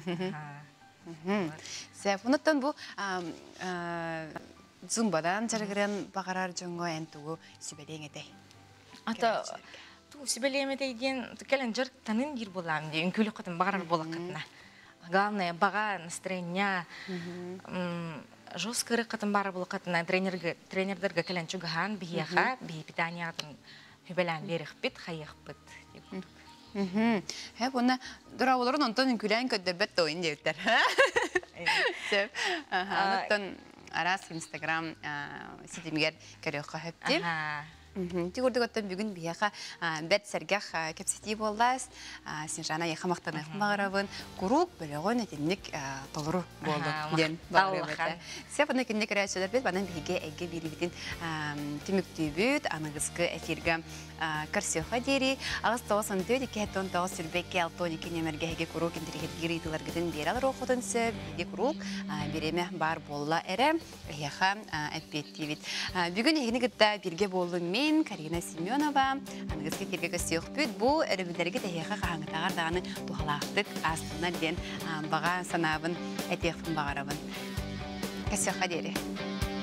Сәп, унуттан бу зумбадан чаргыран багарар жоңго энтугу сүбелеңете. Ата ту сүбелемете деген келен жар танын гир болам ди. Үнкүлү кытын багарар болакытна. Главное бага настроение. Жесткий рыкатын бары болакытна тренердерге келен чугахан бияха, би питаниятын хүбелән берих бит, хайых бит. Хәп уна дора булырын онтон күлән көддәбәт тойын диптер. Сәп. Антон арас Instagram ситимгер көрөккө хәптим. Тигурдык оттан бүгін бияқа бәт сәргәқ кәпсети болдас, Синжана яқамақтан айқын бағарабын, күрук бөліғын әтінлік толыру болды ден бағарабын. Сеп, оны кіндік рәшілер бет, банан біге әйге бері бітін түмікті бүт, анығызғы әфирға көрсеуға дері. Ағыз 92, 2-9 сүрбекке 6-12 немерге әйге күрук интерхергері итыларғыдың бері алыр оқыдың сөп, біге күрук береме бар болла әрі, әйеға әппетті бет. Бүгін әйгіні күтті бірге болдың мен, Карина Семенова, анығызғы кергегі сүйіқ бүт, бұл әрібілдерге тәйеға қағаңытағар дағаны тұғалақтық астына ден баға санабын әтеқпін бағарабын. Кәсіққа дері.